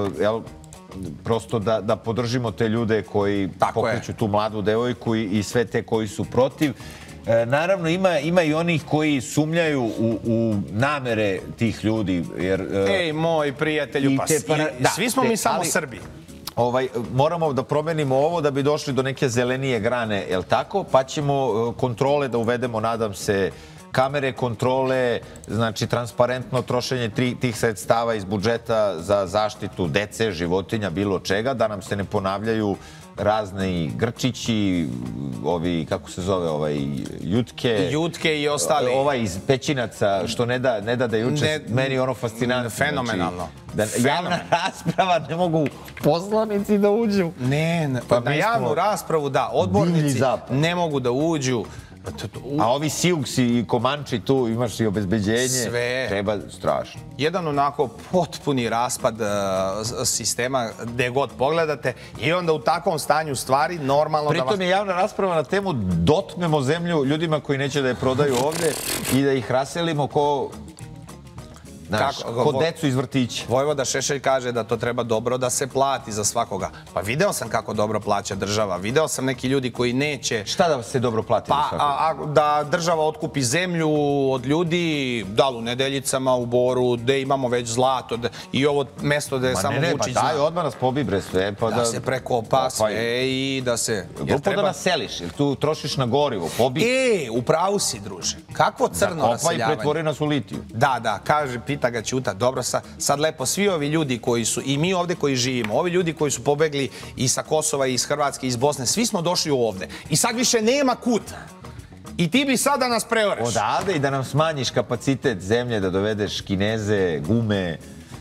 prosto da podržimo te ljude koji pokreću tu mladu devojku i sve te koji su protiv. Naravno, ima i onih koji sumnjaju u namere tih ljudi. Ej, moj prijatelju, pa svi smo mi samo Srbi. Moramo da promenimo ovo da bi došli do neke zelenije grane, je li tako? Pa ćemo kontrole da uvedemo, nadam se, kamere kontrole, znači transparentno trošenje tih sredstava iz budžeta za zaštitu dece, životinja, bilo čega, da nam se ne ponavljaju razni grčići, ovi, kako se zove, ovaj, jutke. Jutke i ostali. Ovaj iz pećinaca, što ne da ne da da juče, meni ono fascinantno. Fenomenalno. Javna rasprava, ne mogu poslanici da uđu. Ne, na javnu raspravu, da, odbornici ne mogu da uđu. A ovi Siuksi i Komanči, tu imaš i obezbeđenje. Sve. Treba strašno. Jedan onako potpuni raspad sistema gde god pogledate i onda u takvom stanju stvari normalno da vas... Pritom je javna rasprava na temu dotmemo zemlju ljudima koji neće da je prodaju ovde i da ih raselimo ko... Znaš, kod decu iz vrtića. Vojvoda Šešelj kaže da to treba dobro da se plati za svakoga. Pa video sam kako dobro plaća država. Video sam neki ljudi koji neće... Šta da se dobro plati za svakoga? Da država otkupi zemlju od ljudi, da li u Nedeljicama, u Boru, gde imamo već zlato i ovo mesto gde je samo Vučić zna. Pa daj, odmah nas pobi bre sve. Da se prekopa sve i da se... Glupo da nas seliš, jer tu trošiš na gorivo, pobi. E, upravo si, druže. Kakvo crno raseljavanje. Zakopaj i pretvori nas u litiju. Da, da, kaže, pita ga Ćuta, dobro, sad lepo, svi ovi ljudi koji su, i mi ovde koji živimo, ovi ljudi koji su pobegli i sa Kosova, i iz Hrvatske, i iz Bosne, svi smo došli ovde. I sad više nema kuta. I ti bi sad da nas preoreš. Odavde i da nam smanjiš kapacitet zemlje, da dovedeš Kineze, gume.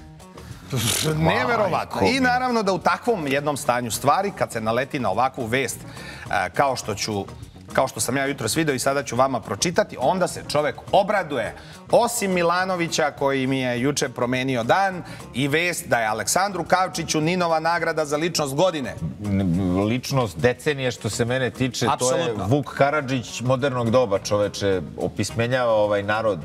Neverovatno. I naravno da u takvom jednom stanju stvari, kad se naleti na ovakvu vest, kao što ću kao što sam ja jutros video i sada ću vama pročitati, onda se čovek obraduje. Osim Milanovića, koji mi je juče promenio dan, i vest da je Aleksandru Kavčiću Ninova nagrada za ličnost godine. Ličnost decenije što se mene tiče, to je Vuk Karadžić modernog doba, čoveče, opismenjava ovaj narod.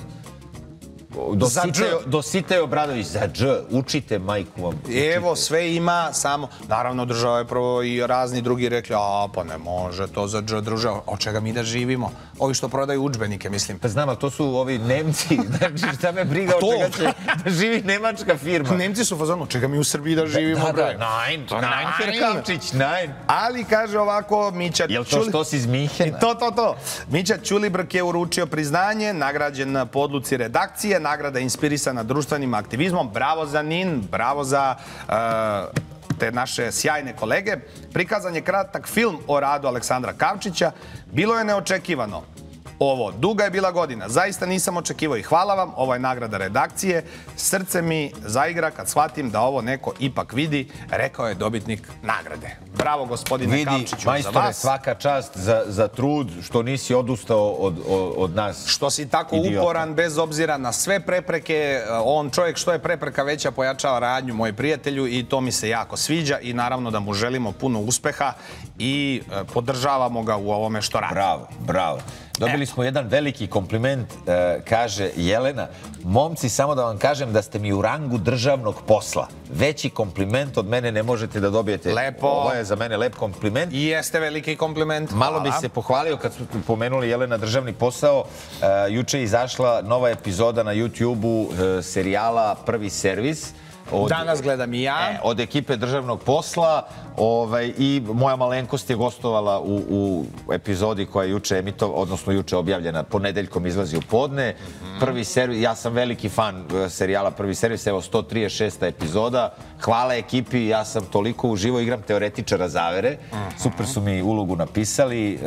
Dositej Obradović, za dž, učite majku vam. Evo, sve ima, samo, naravno država je prvo i razni drugi rekli, a pa ne može to za dž, druže, od čega mi da živimo? Ovi što prodaju udžbenike, mislim. Pa znam, ali to su ovi Nemci, znači šta me briga od čega će da živi nemačka firma. Nemci su fazonu, od čega mi u Srbiji da živimo, bre? Da, da, nein, nein, Herr Kavčić, nein. Ali, kaže ovako, Mića Ćuli... Jel to što si iz Minhena? To, to, to. Mića Ćulibrk je uručio priznanje, nagrađen po odluci redakcije, nagrada inspirisana društvenim aktivizmom. Bravo za Nin, bravo za te naše sjajne kolege. Prikazan je kratak film o radu Aleksandra Kavčića. Bilo je neočekivano. Ovo, duga je bila godina, zaista nisam očekivao i hvala vam, ovo je nagrada redakcije. Srce mi zaigra kad shvatim da ovo neko ipak vidi, rekao je dobitnik nagrade. Bravo, gospodine Kavčiću, za vas. Majstore, svaka čast za trud što nisi odustao od nas. Što si tako uporan, bez obzira na sve prepreke. On čovjek što je prepreka veća pojačava radnju, moj prijatelju, i to mi se jako sviđa i naravno da mu želimo puno uspeha i podržavamo ga u ovome što radi. Bravo, bravo. Dobili smo jedan veliki kompliment, kaže Jelena. Momci, samo da vam kažem da ste mi u rangu državnog posla. Veći kompliment od mene ne možete da dobijete. Lepo. Ovo je za mene lep kompliment. I jeste veliki kompliment. Malo bi se pohvalio kad smo pomenuli Jelena državni posao. Juče je izašla nova epizoda na YouTube-u serijala Prvi servis. Danas gledam i ja. Od ekipe državnog posla i moja malenkost je gostovala u epizodi koja je juče emitovala, odnosno juče objavljena, ponedeljkom izlazi u podne. Prvi servis, ja sam veliki fan serijala Prvi servis, evo sto trideset šesta epizoda. Hvala ekipi, ja sam toliko uživo, igram teoretičara zavere. Super su mi ulogu napisali.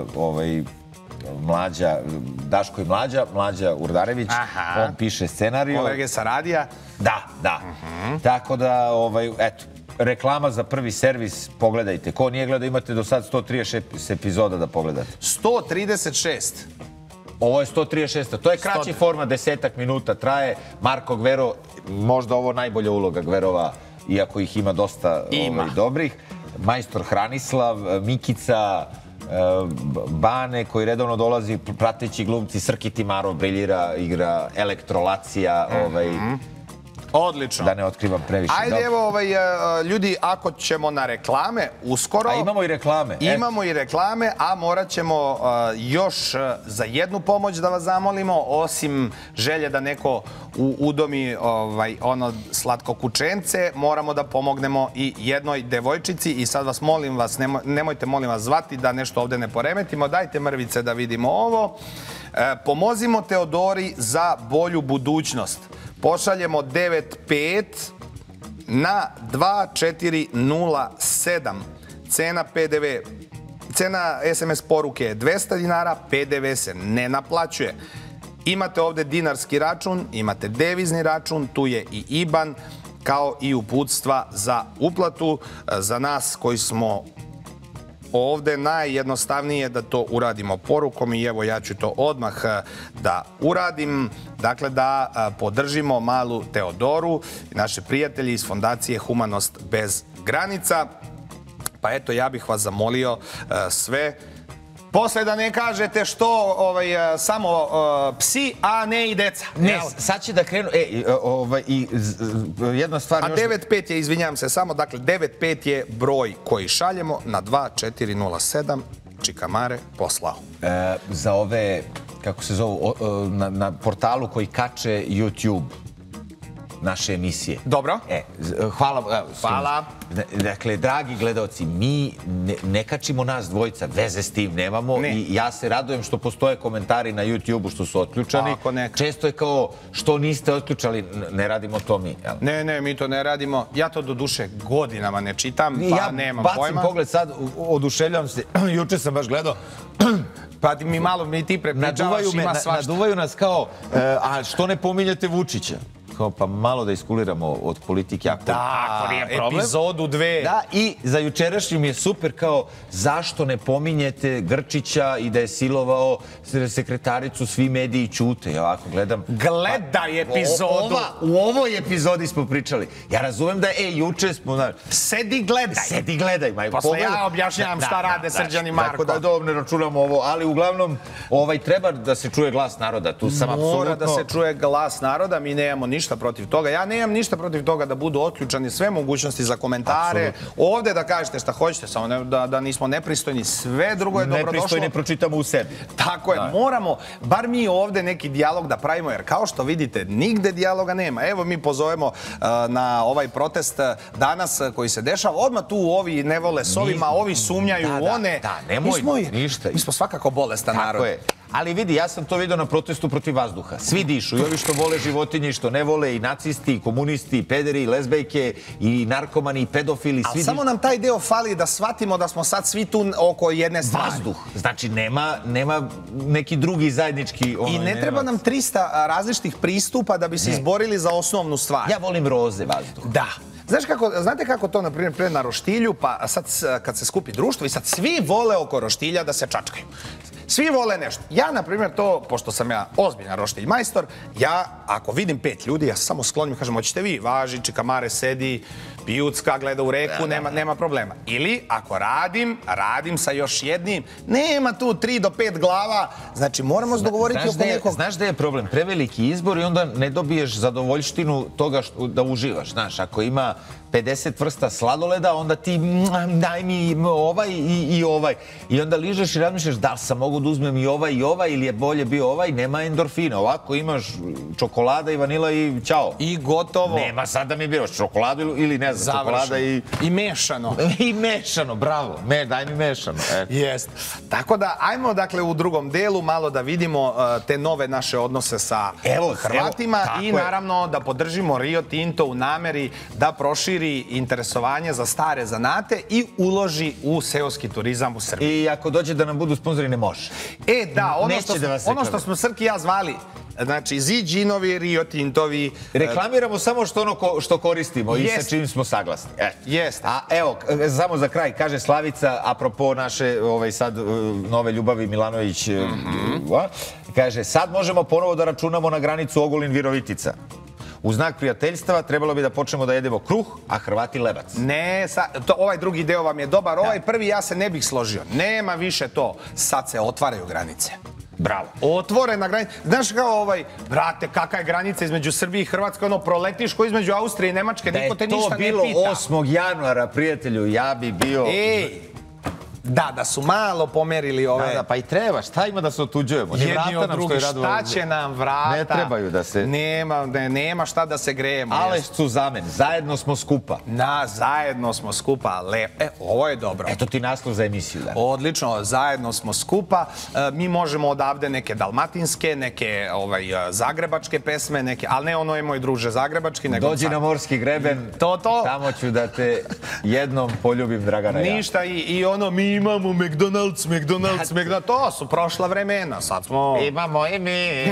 Mlađa, Daško i Mlađa, Mlađa Urdarević, on piše scenariju. Kolege sa radija. Da, da. Tako da, eto, reklama za Prvi servis, pogledajte. Ko nije gledao, imate do sad sto trideset šest epizoda da pogledate. sto trideset šest? Ovo je sto trideset šesta. To je kraći format, desetak minuta traje. Marko Gvero, možda ovo najbolja uloga Gverova, iako ih ima dosta dobrih. Majstor Hranislav, Mikica, Bane koji redovno dolazi, prateći glumci, Srki Timarov briljira, igra Elektrolacija. Odlično. Da ne otkrivam previše. Ajde, evo, ljudi, ako ćemo na reklame uskoro... A imamo i reklame. Imamo i reklame, a morat ćemo još za jednu pomoć da vas zamolimo, osim želje da neko udomi ono slatko kučence, moramo da pomognemo i jednoj devojčici i sad vas molim vas, nemojte molim vas zvati da nešto ovde ne poremetimo, dajte mrvice da vidimo ovo. Pomozimo Teodori za bolju budućnost. Pošaljemo devet pet na dva četiri nula sedam. Cena P D V, cena S M S poruke je dvesta dinara, P D V se ne naplaćuje. Imate ovde dinarski račun, imate devizni račun, tu je i I B A N, kao i uputstva za uplatu. Za nas koji smo ovde najjednostavnije da to uradimo porukom i evo ja ću to odmah da uradim. Dakle, da podržimo malu Teodoru, naše prijatelji iz Fondacije Humanost bez granica. Pa eto, ja bih vas zamolio sve. Posle da ne kažete što samo psi, a ne i deca. Ne, sad će da krenu. I jedna stvar... A devet pet je, izvinjam se samo, dakle devet pet je broj koji šaljemo na dva četiri nula sedam. Čikamare poslao. Za ove, kako se zovu, na portalu koji kače YouTube naše emisije. Dobro. Hvala. Hvala. Dakle, dragi gledalci, mi ne kačimo nas dvojica, veze s tim nemamo i ja se radujem što postoje komentari na YouTube-u što su otključani. Često je kao, što niste otključali, ne radimo to mi. Ne, ne, mi to ne radimo. Ja to do duše godinama ne čitam, pa nemam pojma. Ja bacim pogled sad, oduševljam se, juče sam baš gledao, pa mi malo, mi ti prepričavaš, ima svašta. Naduvaju nas kao, a što ne pominjete Vučića? kao pa malo da iskuliramo od politike. Ako, Da, ako nije problem. epizodu dve. Da, i za jučerašnju mi je super kao zašto ne pominjete Grčića i da je silovao sekretaricu, svi mediji ćute. Ja ovako gledam. Gledaj epizodu. Ova, u ovoj epizodi smo pričali. Ja razumem da, e, juče smo... Na, Sedi gledaj. Sedi gledaj, Maj. Posle Pogledaj. ja objašnjavam šta rade Srđan i Marko. Tako da dobro, ne računamo ovo, ali uglavnom ovaj, treba da se čuje glas naroda. Tu sam apsolutno... Mora da se čuje glas naroda, mi nemamo ništa protiv toga. Ja nemam ništa protiv toga da budu otključani sve mogućnosti za komentare. Absolutno. Ovde da kažete šta hoćete, samo ne, da, da nismo nepristojni, sve drugo je dobro došlo. Nepristojne pročitamo u sebi. Tako je, da. Moramo, bar mi ovde neki dijalog da pravimo, jer kao što vidite, nigde dijaloga nema. Evo mi pozovemo uh, na ovaj protest danas koji se dešava. Odmah tu ovi ne vole s ovima, ovi sumnjaju da, u da, one. Da, nemoj, mi smo, ništa. Mi smo svakako bolestan narod. Tako je. Ali vidi, ja sam to vidio na protestu protiv vazduha. Svi dišu, i ovi što vole životinje, što ne vole, i nacisti, i komunisti, i pederi, i lezbejke, i narkomani, i pedofili. Ali samo nam taj deo fali da shvatimo da smo sad svi tu oko jedne stvari. Vazduh. Znači, nema, nema neki drugi zajednički... Ono, I ne treba nam trista različitih pristupa da bi se izborili za osnovnu stvar. Ja volim roze vazduh. Da. Znaš kako, znate kako to, na primjer, pre na roštilju, pa sad kad se skupi društvo i sad svi vole oko roštilja da se čačkaju. Svi vole nešto. Ja, na primjer, to, pošto sam ja ozbiljan roštilj majstor, ja, ako vidim pet ljudi, ja samo sklonim i kažem, hoćete vi, važi, čikamare, sedi, pijucka, gleda u reku, nema, nema problema. Ili, ako radim, radim sa još jednim, nema tu tri do pet glava, znači moramo se dogovoriti oko nekog... Znaš da je problem? Preveliki izbor i onda ne dobiješ zadovoljštinu toga što, da uživaš. Znaš, ako ima pedeset vrsta sladoleda, onda ti daj mi ovaj i, i ovaj. I onda ližeš i razmišljaš da li sam mogu da uzmem i ovaj i ovaj ili je bolje bio ovaj, nema endorfina. Ovako imaš čokolada i vanila i ćao. I gotovo. Nema sad da mi biraš čokoladu ili ne znam, čokolada i... I mešano. I mešano, bravo. Me, daj mi mešano. E. Jest. Tako da, ajmo dakle u drugom delu malo da vidimo uh, te nove naše odnose sa evo, Hrvatima evo, i naravno je. Da podržimo Rio Tinto u nameri da proširi interesovanje za stare zanate i uloži u seoski turizam u Srbiji. I ako dođe da nam budu sponzori, ne može. E, da, ono, što, da smo, ono što smo Srki i ja zvali, znači Ziđinovi, Rio Tintovi... Reklamiramo samo što ono ko, što koristimo jest. I sa čim smo saglasni. E. Jest. A evo, samo za kraj, kaže Slavica, apropo naše ovaj, sad nove ljubavi Milanović, mm-hmm. kaže, sad možemo ponovo da računamo na granicu Ogulin-Virovitica. U znak prijateljstva trebalo bi da počnemo da jedemo kruh, a Hrvati lebac. Ne, sa, to, ovaj drugi deo vam je dobar. Ovaj prvi ja se ne bih složio. Nema više to. Sad se otvaraju granice. Bravo. Otvorena granica. Znaš kao ovaj, brate, kakva je granica između Srbije i Hrvatske, ono, proletiš ko između Austrije i Nemačke, niko te ništa ne pita. Da je to bilo osmog januara, prijatelju, ja bi bio... Ej, da, da su malo pomerili ove... Da, da, pa i treba, šta ima da se otuđujemo? Jedni od drugih, šta će nam vrata? Ne trebaju da se... Nema, ne, nema šta da se grejemo. Aleš Cuzamen, zajedno smo skupa. Na, zajedno smo skupa, lep. E, ovo je dobro. Eto ti naslov za emisiju, da. Odlično, zajedno smo skupa. E, mi možemo odavde neke dalmatinske, neke ovaj, zagrebačke pesme, neke, ali ne ono je moj druže zagrebački, nego... Dođi na morski greben, to, to. Tamo ću da te jednom poljubim, Dragana. Ništa, i, i ono, mi imamo McDonald's, McDonald's, McDonald's, to su prošla vremena, sad smo... Imamo i mi.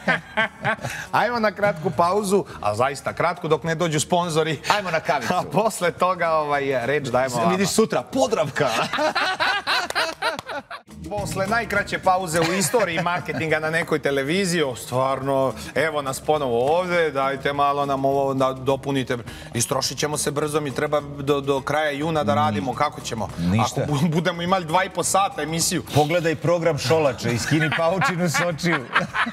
Ajmo na kratku pauzu, a zaista kratku dok ne dođu sponzori. Ajmo na kavicu. A posle toga ovaj, reč dajemo vama. Vidiš sutra, Podravka. Posle najkraće pauze u istoriji marketinga na nekoj televiziji, stvarno, evo nas ponovo ovde, dajte malo nam ovo da dopunite. Istrošit ćemo se brzo, mi treba do, do kraja juna da radimo, kako ćemo? Ništa. Ako budemo imali dva i po sata emisiju. Pogledaj program Šolače, iskini paučinu s očiju.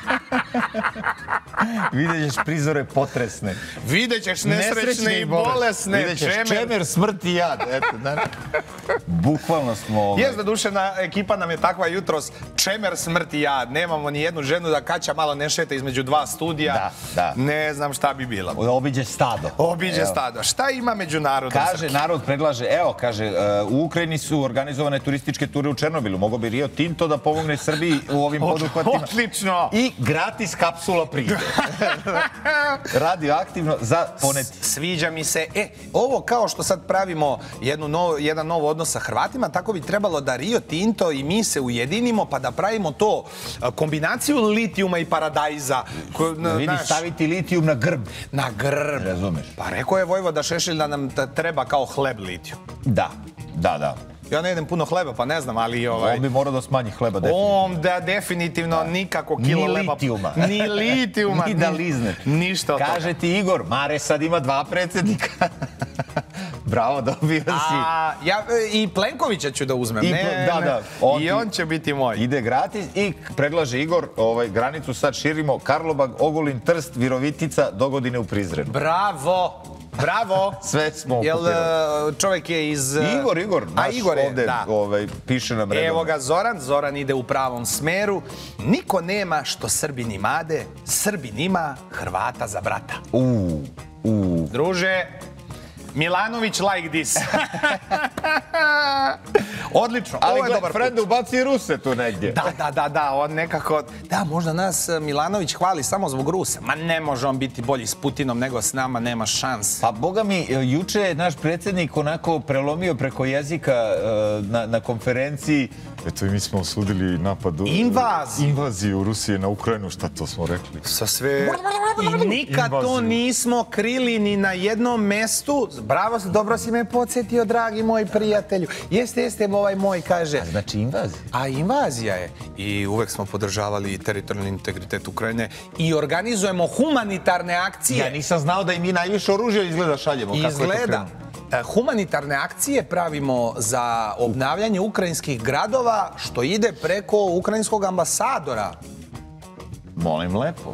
Vidjet ćeš prizore potresne. Vidjet ćeš nesrećne, nesrećne i bolesne. Vidjet ćeš čemer, čemer smrti i jad. Eto, znači, bukvalno smo... Ovaj... Jes da duševna ekipa nam je takva jutros, čemer smrti i jad. Nemamo ni jednu ženu da Kaća malo ne šeta između dva studija. Da, da. Ne znam šta bi bilo. Obiđe stado. Obiđe evo. Stado. Šta ima međunarodno? Kaže, Srki? Narod predlaže, evo, kaže, uh, u Ukrajini su organizovane turističke ture u Černobilu. Mogo bi Rio Tinto da pomogne Srbiji u ovim poduhvatima. Odlično! I gratis kapsula pride. Radioaktivno za poneti. Sviđa mi se. E, ovo kao što sad pravimo jednu nov, jedan nov odnos sa Hrvatima, tako bi trebalo da Rio Tinto i mi se ujedinimo pa da pravimo to kombinaciju litijuma i paradajza. Vidi, staviti litijum na grb. Na grb. Razumeš. Pa rekao je Vojvoda Šešelj da nam treba kao hleb litijum. Da, da, da. Ja ne jedem puno hleba, pa ne znam, ali... Ovaj... On bi morao da smanji hleba, definitivno. On da definitivno nikako kilo Ni leba... litijuma. Ni litijuma. Ni da lizne. Ništa od toga. Kaže ti Igor, Mare sad ima dva predsjednika. Bravo, dobio si. A, ja i Plenkovića ću da uzmem. I, ne, da, da. On I ti... on će biti moj. Ide gratis i predlaže Igor, ovaj, granicu sad širimo, Karlobag, Ogulin, Trst, Virovitica, dogodine u Prizrenu. Bravo! Bravo! Sve smo okupirali. Jel čovjek je iz... Igor, Igor, naš A, Igor je, ovde da. ovaj, piše nam redom. Evo ga Zoran, Zoran ide u pravom smeru. Niko nema što Srbin imade, Srbin ima Hrvata za brata. Uuu, uuu. Druže, Milanović like this. Odlično. Ali ovo je dobar Fred ubaci Ruse tu negdje. Da, da, da, da, on nekako... Da, možda nas Milanović hvali samo zbog Rusa. Ma ne može on biti bolji s Putinom nego s nama, nema šans. Pa boga mi, juče je naš predsjednik onako prelomio preko jezika na, na konferenciji. Eto i mi smo osudili napad... Invaziju. Invaziju Rusije na Ukrajinu, šta to smo rekli? Sa sve... I nikad Invaziju. To nismo krili ni na jednom mestu. Bravo, dobro si me podsjetio, dragi moj prijatelju. Jeste, jeste, ovaj moj kaže... A znači invazija? A invazija je. I uvek smo podržavali teritorijalni integritet Ukrajine i organizujemo humanitarne akcije. Ja nisam znao da i mi najviše oružja izgleda šaljemo. Izgleda. Humanitarne akcije pravimo za obnavljanje ukrajinskih gradova, što ide preko ukrajinskog ambasadora. Molim lepo.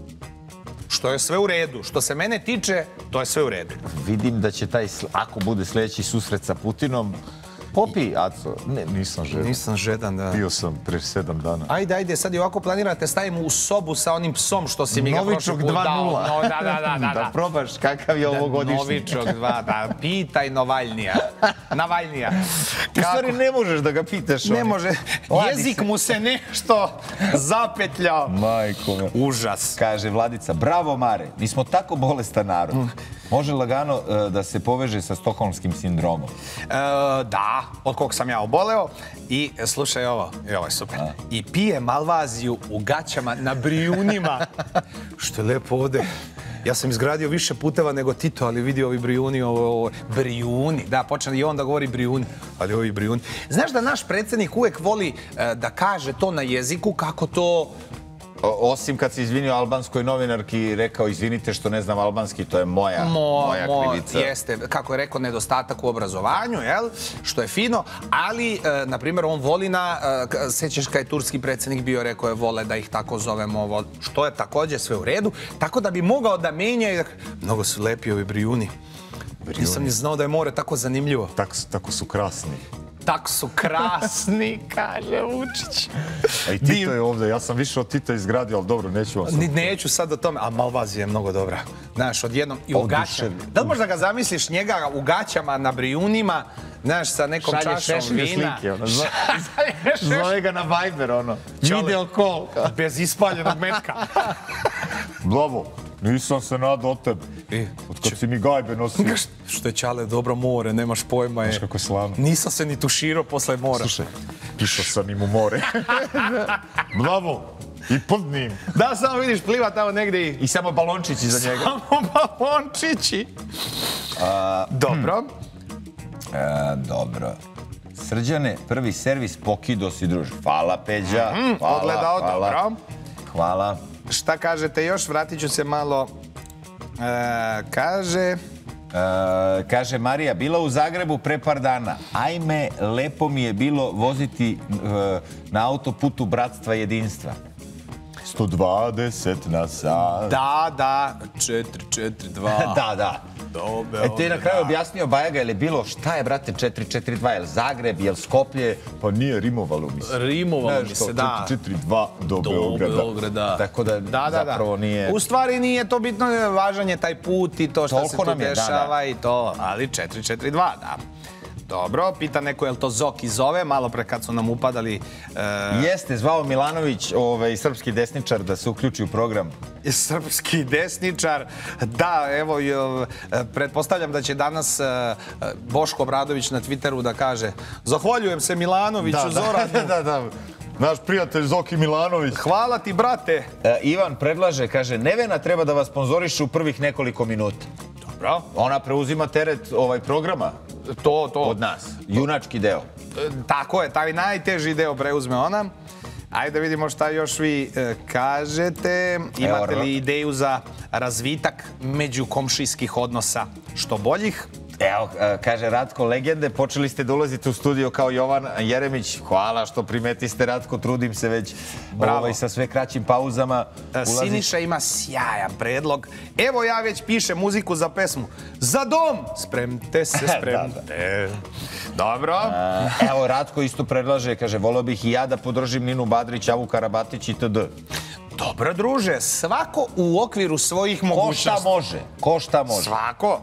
Što je sve u redu. Što se mene tiče, to je sve u redu. Vidim da će taj, ako bude sljedeći susret sa Putinom, popi, Aco. Ne, nisam žedan. Nisam žedan, da. Bio sam pre sedam dana. Ajde, ajde, sad i ovako planirate, stavimo u sobu sa onim psom što si mi ga prošli put dao. Novičok dva nula. No, da, da, da, da. Da probaš kakav je ovogodišnji. Novičok dva, da. Pitaj Novaljnija. Navalnija. U stvari ne možeš da ga pitaš. Ne može. Jezik mu se nešto zapetljao. Majko me. Užas. Kaže Vladica, bravo Mare, mi smo tako bolestan narod. Može lagano uh, da se poveže sa stokholmskim sindromom. E, da, od kog sam ja oboleo. I slušaj ovo, i ovo je super. A? I pije malvaziju u gaćama na Brijunima. Što je lepo ovde. Ja sam izgradio više puteva nego Tito, ali vidi ovi Brijuni, ovo, ovo, Brijuni. Da, počne i on da govori Brijuni, ali ovi Brijuni. Znaš da naš predsjednik uvek voli uh, da kaže to na jeziku, kako to... Osim kad se izvinio albanskoj novinarki i rekao izvinite što ne znam albanski, to je moja, mo, moja mo, krivica. Jeste, kako je rekao, nedostatak u obrazovanju, jel? Što je fino, ali, e, na primjer, on voli na, e, sećaš kad je turski predsjednik bio, rekao je vole da ih tako zovemo, što je također sve u redu, tako da bi mogao da menja i da... Mnogo su lepi ovi Brijuni. Brijuni. Nisam ni znao da je more tako zanimljivo. Tak, tako su krasni. Tako su krasni, kaže Vučić. A i Tito je ovdje, ja sam više od Tita izgradio, ali dobro, neću vam sad. Neću sad o tome, a Malvazija je mnogo dobra. Znaš, odjednom i u gaćama. Da li možda ga zamisliš njega u gaćama na Brijunima, znaš, sa nekom čašom vina? Slike, ono. Zove ga na Viber, ono. Video call. Bez ispaljenog metka. Blavo, nisam se nadao od tebe. Od kad si mi gajbe nosio. Što je Čale, dobro more, nemaš pojma je. Znaš kako je slavno. Nisam se ni tuširao posle mora. Slušaj, išao sam im u more. Blavo, i pod njim. Da, samo vidiš, pliva tamo negdje i... I samo balončići za njega. Samo balončići. Dobro. Dobro. Srđane, prvi servis pokido si, druž. Hvala, Peđa. Hvala, odgledao, dobro. Hvala. Šta kažete još? Vratit ću se malo. E, kaže... E, kaže Marija, bila u Zagrebu pre par dana. Ajme, lepo mi je bilo voziti e, na autoputu Bratstva jedinstva. sto dvadeset na sat. Da, da. četiri četiri dva. Da, da. Dobe, e, te je na kraju objasnio Bajaga, je li bilo, šta je, brate, četiri četiri dva? Je li Zagreb, je li Skoplje? Pa nije rimovalo mi se. Rimovalo mi se, da. četiri četiri dva do, do Beograda. Beograda. Tako da, da, da zapravo da. nije... U stvari nije to bitno, važan je taj put i to što se tu dešava i to. Ali četiri četiri dva, da. Dobro, pita neko je li to Zoki zove, malo pre kad su nam upadali... Jeste, zvao Milanović, srpski desničar, da se uključi u program. Srpski desničar, da, evo, pretpostavljam da će danas Boško Obradović na Twitteru da kaže zahvaljujem se Milanoviću, Zoranu. Da, da, da. Naš prijatelj Zoki Milanović. Hvala ti, brate. Ivan predlaže, kaže, Nevena treba da vas sponzoriše u prvih nekoliko minuta. Dobro. Ona preuzima teret ovaj programa. To, to. Od nas. Junački deo. Tako je, taj najteži deo preuzme ona. Ajde da vidimo šta još vi kažete. Imate li ideju za razvitak međukomšijskih odnosa što boljih? Evo, kaže Ratko, legende, počeli ste da ulazite u studio kao Jovan Jeremić. Hvala što primetiste, Ratko, trudim se već ovaj, sa sve kraćim pauzama. Siniša ima sjajan predlog. Evo ja već pišem muziku za pesmu Za dom! Spremte se, spremte. Dobro. Evo, Ratko isto predlaže, kaže, volio bih i ja da podržim Ninu Badrić, Avu Karabatić itd. Dobro, druže, svako u okviru svojih mogućnosti. Ko šta može, ko šta može. Svako.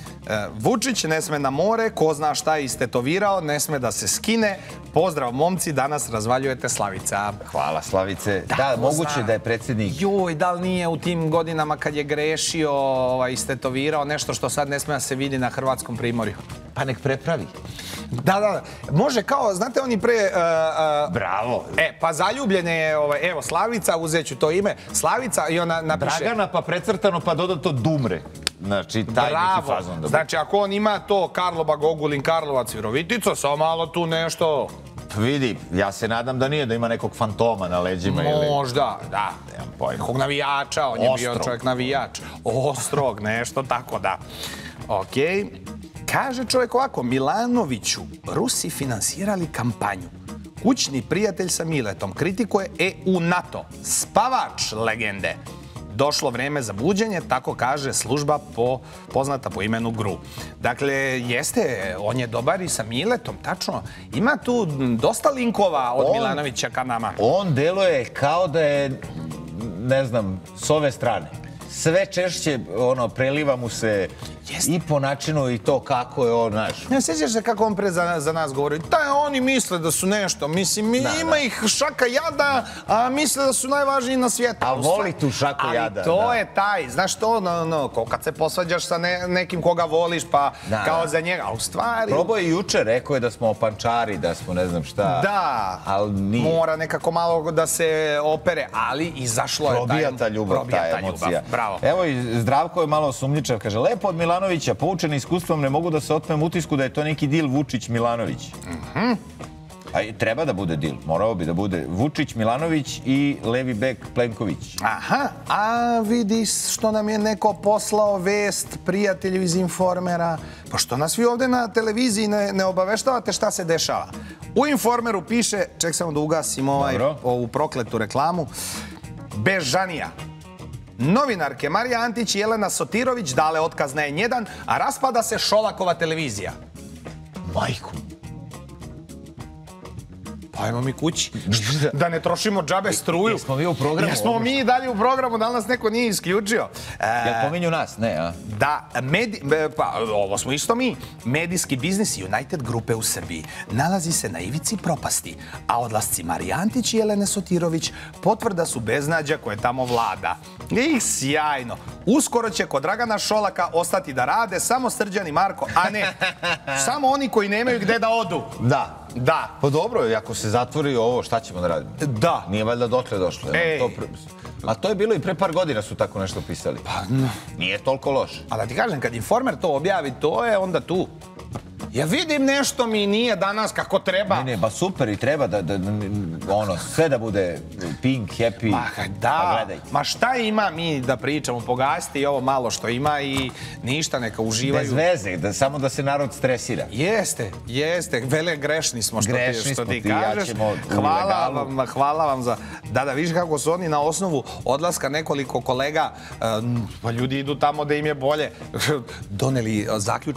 Vučić ne sme na more, ko zna šta je istetovirao, ne sme da se skine. Pozdrav, momci, danas razvaljujete Slavica. Hvala, Slavice. Da, moguće da je predsjednik... Joj, da li nije u tim godinama kad je grešio, istetovirao nešto što sad ne sme da se vidi na hrvatskom primorju? Pa nek prepravi. Da, da, može kao, znate oni pre... Bravo. E, pa zaljubljene je, evo, Slavica, uzet ću to ime, Slavica i ona napiše... Dragana, pa precrtano, pa dodato Dumre. Znači, taj neki fazon. Bravo. Znači, ako on ima to Karlobag, Ogulin, Karlovac, Virovitica, samo malo tu nešto... Vidi, ja se nadam da nije da ima nekog fantoma na leđima ili... Možda, da. Nekog navijača, on je bio čovjek navijač. Ostrog, nešto tako, da. Okej. Kaže čovjek ovako, Milanoviću, Rusi finansirali kampanju. Kućni prijatelj sa Miletom kritikuje E U NATO. Spavač legende. Došlo vreme za buđenje, tako kaže služba poznata po imenu G R U. Dakle, jeste, on je dobar i sa Miletom, tačno. Ima tu dosta linkova od Milanovića ka nama. On deluje kao da je, ne znam, s ove strane. Sve češće, ono, preliva mu se i po načinu i to kako je on, znaš. Ne sjećaš se kako on pre za nas govori? Taj, oni misle da su nešto. Mislim, ima ih šaka jada, a misle da su najvažniji na svijetu. A voli tu šaku jada. Ali to je taj, znaš to, ko kad se posvađaš sa nekim koga voliš, pa kao za njega, a u stvari... Probao je juče, rekao je da smo opančari, da smo ne znam šta. Da, mora nekako malo da se opere, ali izašlo je taj... Probija ta ljubav, ta emocija. Evo i Zdravko je malo sumnjičav, kaže, lepo od Milanovića, poučen iskustvom, ne mogu da se otmem utisku da je to neki dil Vučić-Milanović. A treba da bude dil, morao bi da bude Vučić, Milanović i levi bek Plenković. Aha, a vidi što nam je neko poslao vest prijatelju iz Informera. Pa što nas vi ovde na televiziji ne obaveštavate šta se dešava? U Informeru piše, ček samo da ugasim ovu prokletu reklamu, Bežanija. Novinarke Marija Antić i Jelena Sotirović dale otkaz na en jedan, a raspada se Šolakova televizija. Majku. Pa ajmo mi kući. Da ne trošimo džabe struju. Jesmo mi u programu? Jesmo mi dalje u programu, da li nas neko nije isključio? Jel pominju nas? Ne, a? Da, pa ovo smo isto mi. Medijski biznis United grupe u Srbiji nalazi se na ivici propasti, a odlasci Marije Antić i Jelene Sotirović potvrda su beznađa koje tamo vlada. Ih, sjajno. Uskoro će kod Dragana Šolaka ostati da rade samo Srđan i Marko, a ne, samo oni koji nemaju gde da odu. Da. Da. Pa dobro, ako se zatvori ovo, šta ćemo da radimo? Da. Nije valjda dotle došlo. A to je bilo i pre par godina su tako nešto pisali. Pa, nije toliko loš. A da ti kažem, kad Informer to objavi, to je onda tu. Ja vidim nešto mi nije danas kako treba. Ne, ne, ba super i treba da, ono, sve da bude pink, happy. Ma da, ma šta ima mi da pričamo, pogasite i ovo malo što ima i ništa, neka uživaju. Bez veze, samo da se narod stresira. Jeste, jeste, vele grešni smo što ti kažeš. Hvala vam za... Da, da, vidiš kako su oni na osnovu odlaska nekoliko kolega, pa ljudi idu tamo da im je bolje, doneli zaključak,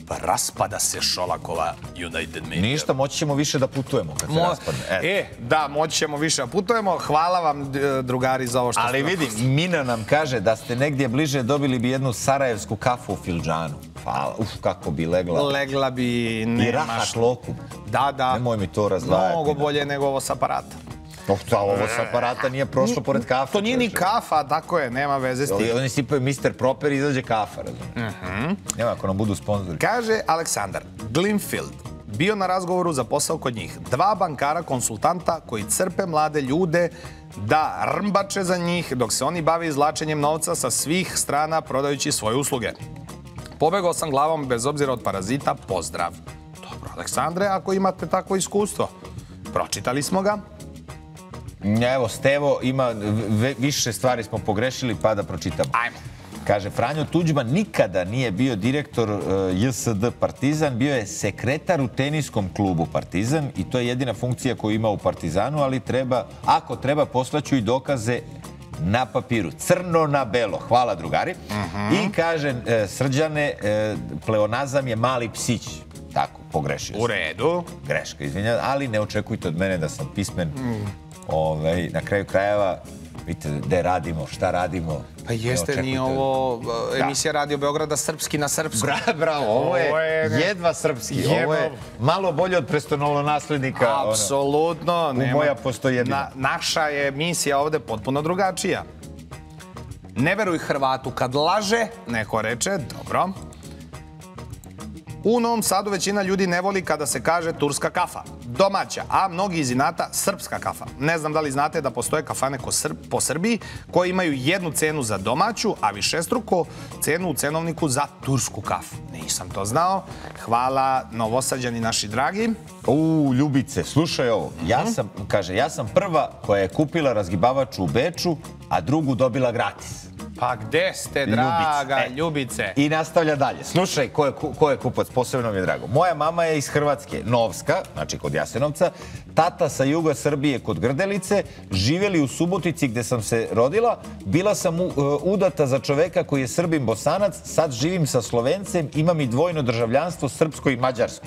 raspada se Šolakova United Media. Ništa, moći ćemo više da putujemo kad se Mo- raspadne. Eto. E, da, moći ćemo više da putujemo. Hvala vam, d- drugari, za ovo što Ali ste... vidim, Mina nam kaže da ste negdje bliže dobili bi jednu sarajevsku kafu u Filđanu. Hvala, uf, kako bi legla. Legla bi... I nemaš- rahat loku. Da, da. Nemoj mi to razdvajati. Mnogo bolje nego ovo s aparata. Oh, da, ovo sa aparata nije prošlo pored kafe. To nije ni čoveče. kafa, tako je, nema veze s tim. Oni sipaju mister Proper i izađe kafa, razumiješ? Nema ako nam budu sponzori. Kaže Aleksandar, Glinfield bio na razgovoru za posao kod njih. Dva bankara konsultanta koji crpe mlade ljude da rmbače za njih dok se oni bave izvlačenjem novca sa svih strana prodajući svoje usluge. Pobegao sam glavom bez obzira od parazita, pozdrav. Dobro, Aleksandre, ako imate takvo iskustvo, pročitali smo ga. Evo, Stevo ima, v- više stvari smo pogrešili, pa da pročitamo. Ajmo. Kaže, Franjo Tuđman nikada nije bio direktor uh, J S D Partizan, bio je sekretar u teniskom klubu Partizan i to je jedina funkcija koju ima u Partizanu, ali treba, ako treba, poslaću i dokaze na papiru. Crno na belo. Hvala, drugari. I kaže, e, Srđane, e, pleonazam je mali psić. Tako, pogrešio sam. U redu. Greška, izvinjam, ali ne očekujte od mene da sam pismen. Ovaj, na kraju krajeva, vidite gde radimo, šta radimo. Pa Ne jeste, očekujte nije od- ovo uh, emisija Radio Beograda srpski na srpskom. Bra, bravo, ovo je, Ovo je- jedva srpski. Jedva- Ovo je malo bolje od prestolonaslednika. ono. Apsolutno. nema- moja postojedina. Na, naša je emisija ovde potpuno drugačija. Ne veruj Hrvatu kad laže, neko reče, dobro. U Novom Sadu većina ljudi ne voli kada se kaže turska kafa. Domaća, a mnogi iz inata srpska kafa. Ne znam da li znate da postoje kafane ko Sr- po Srbiji koje imaju jednu cenu za domaću, a višestruko cenu u cenovniku za tursku kafu. Nisam to znao. Hvala, Novosađani naši dragi. U, Ljubice, slušaj ovo. Ja sam, kaže, ja sam prva koja je kupila razgibavač u Beču, a drugu dobila gratis. Pa gde ste, draga Ljubice. Ljubice? I nastavlja dalje. Slušaj, ko je, ko je kupac, posebno mi je drago. Moja mama je iz Hrvatske, Novska, znači kod Jasenovca, tata sa juga Srbije kod Grdelice, živjeli u Subotici gde sam se rodila, bila sam u, uh, udata za čoveka koji je Srbin Bosanac, sad živim sa Slovencem, imam i dvojno državljanstvo srpsko i mađarsko.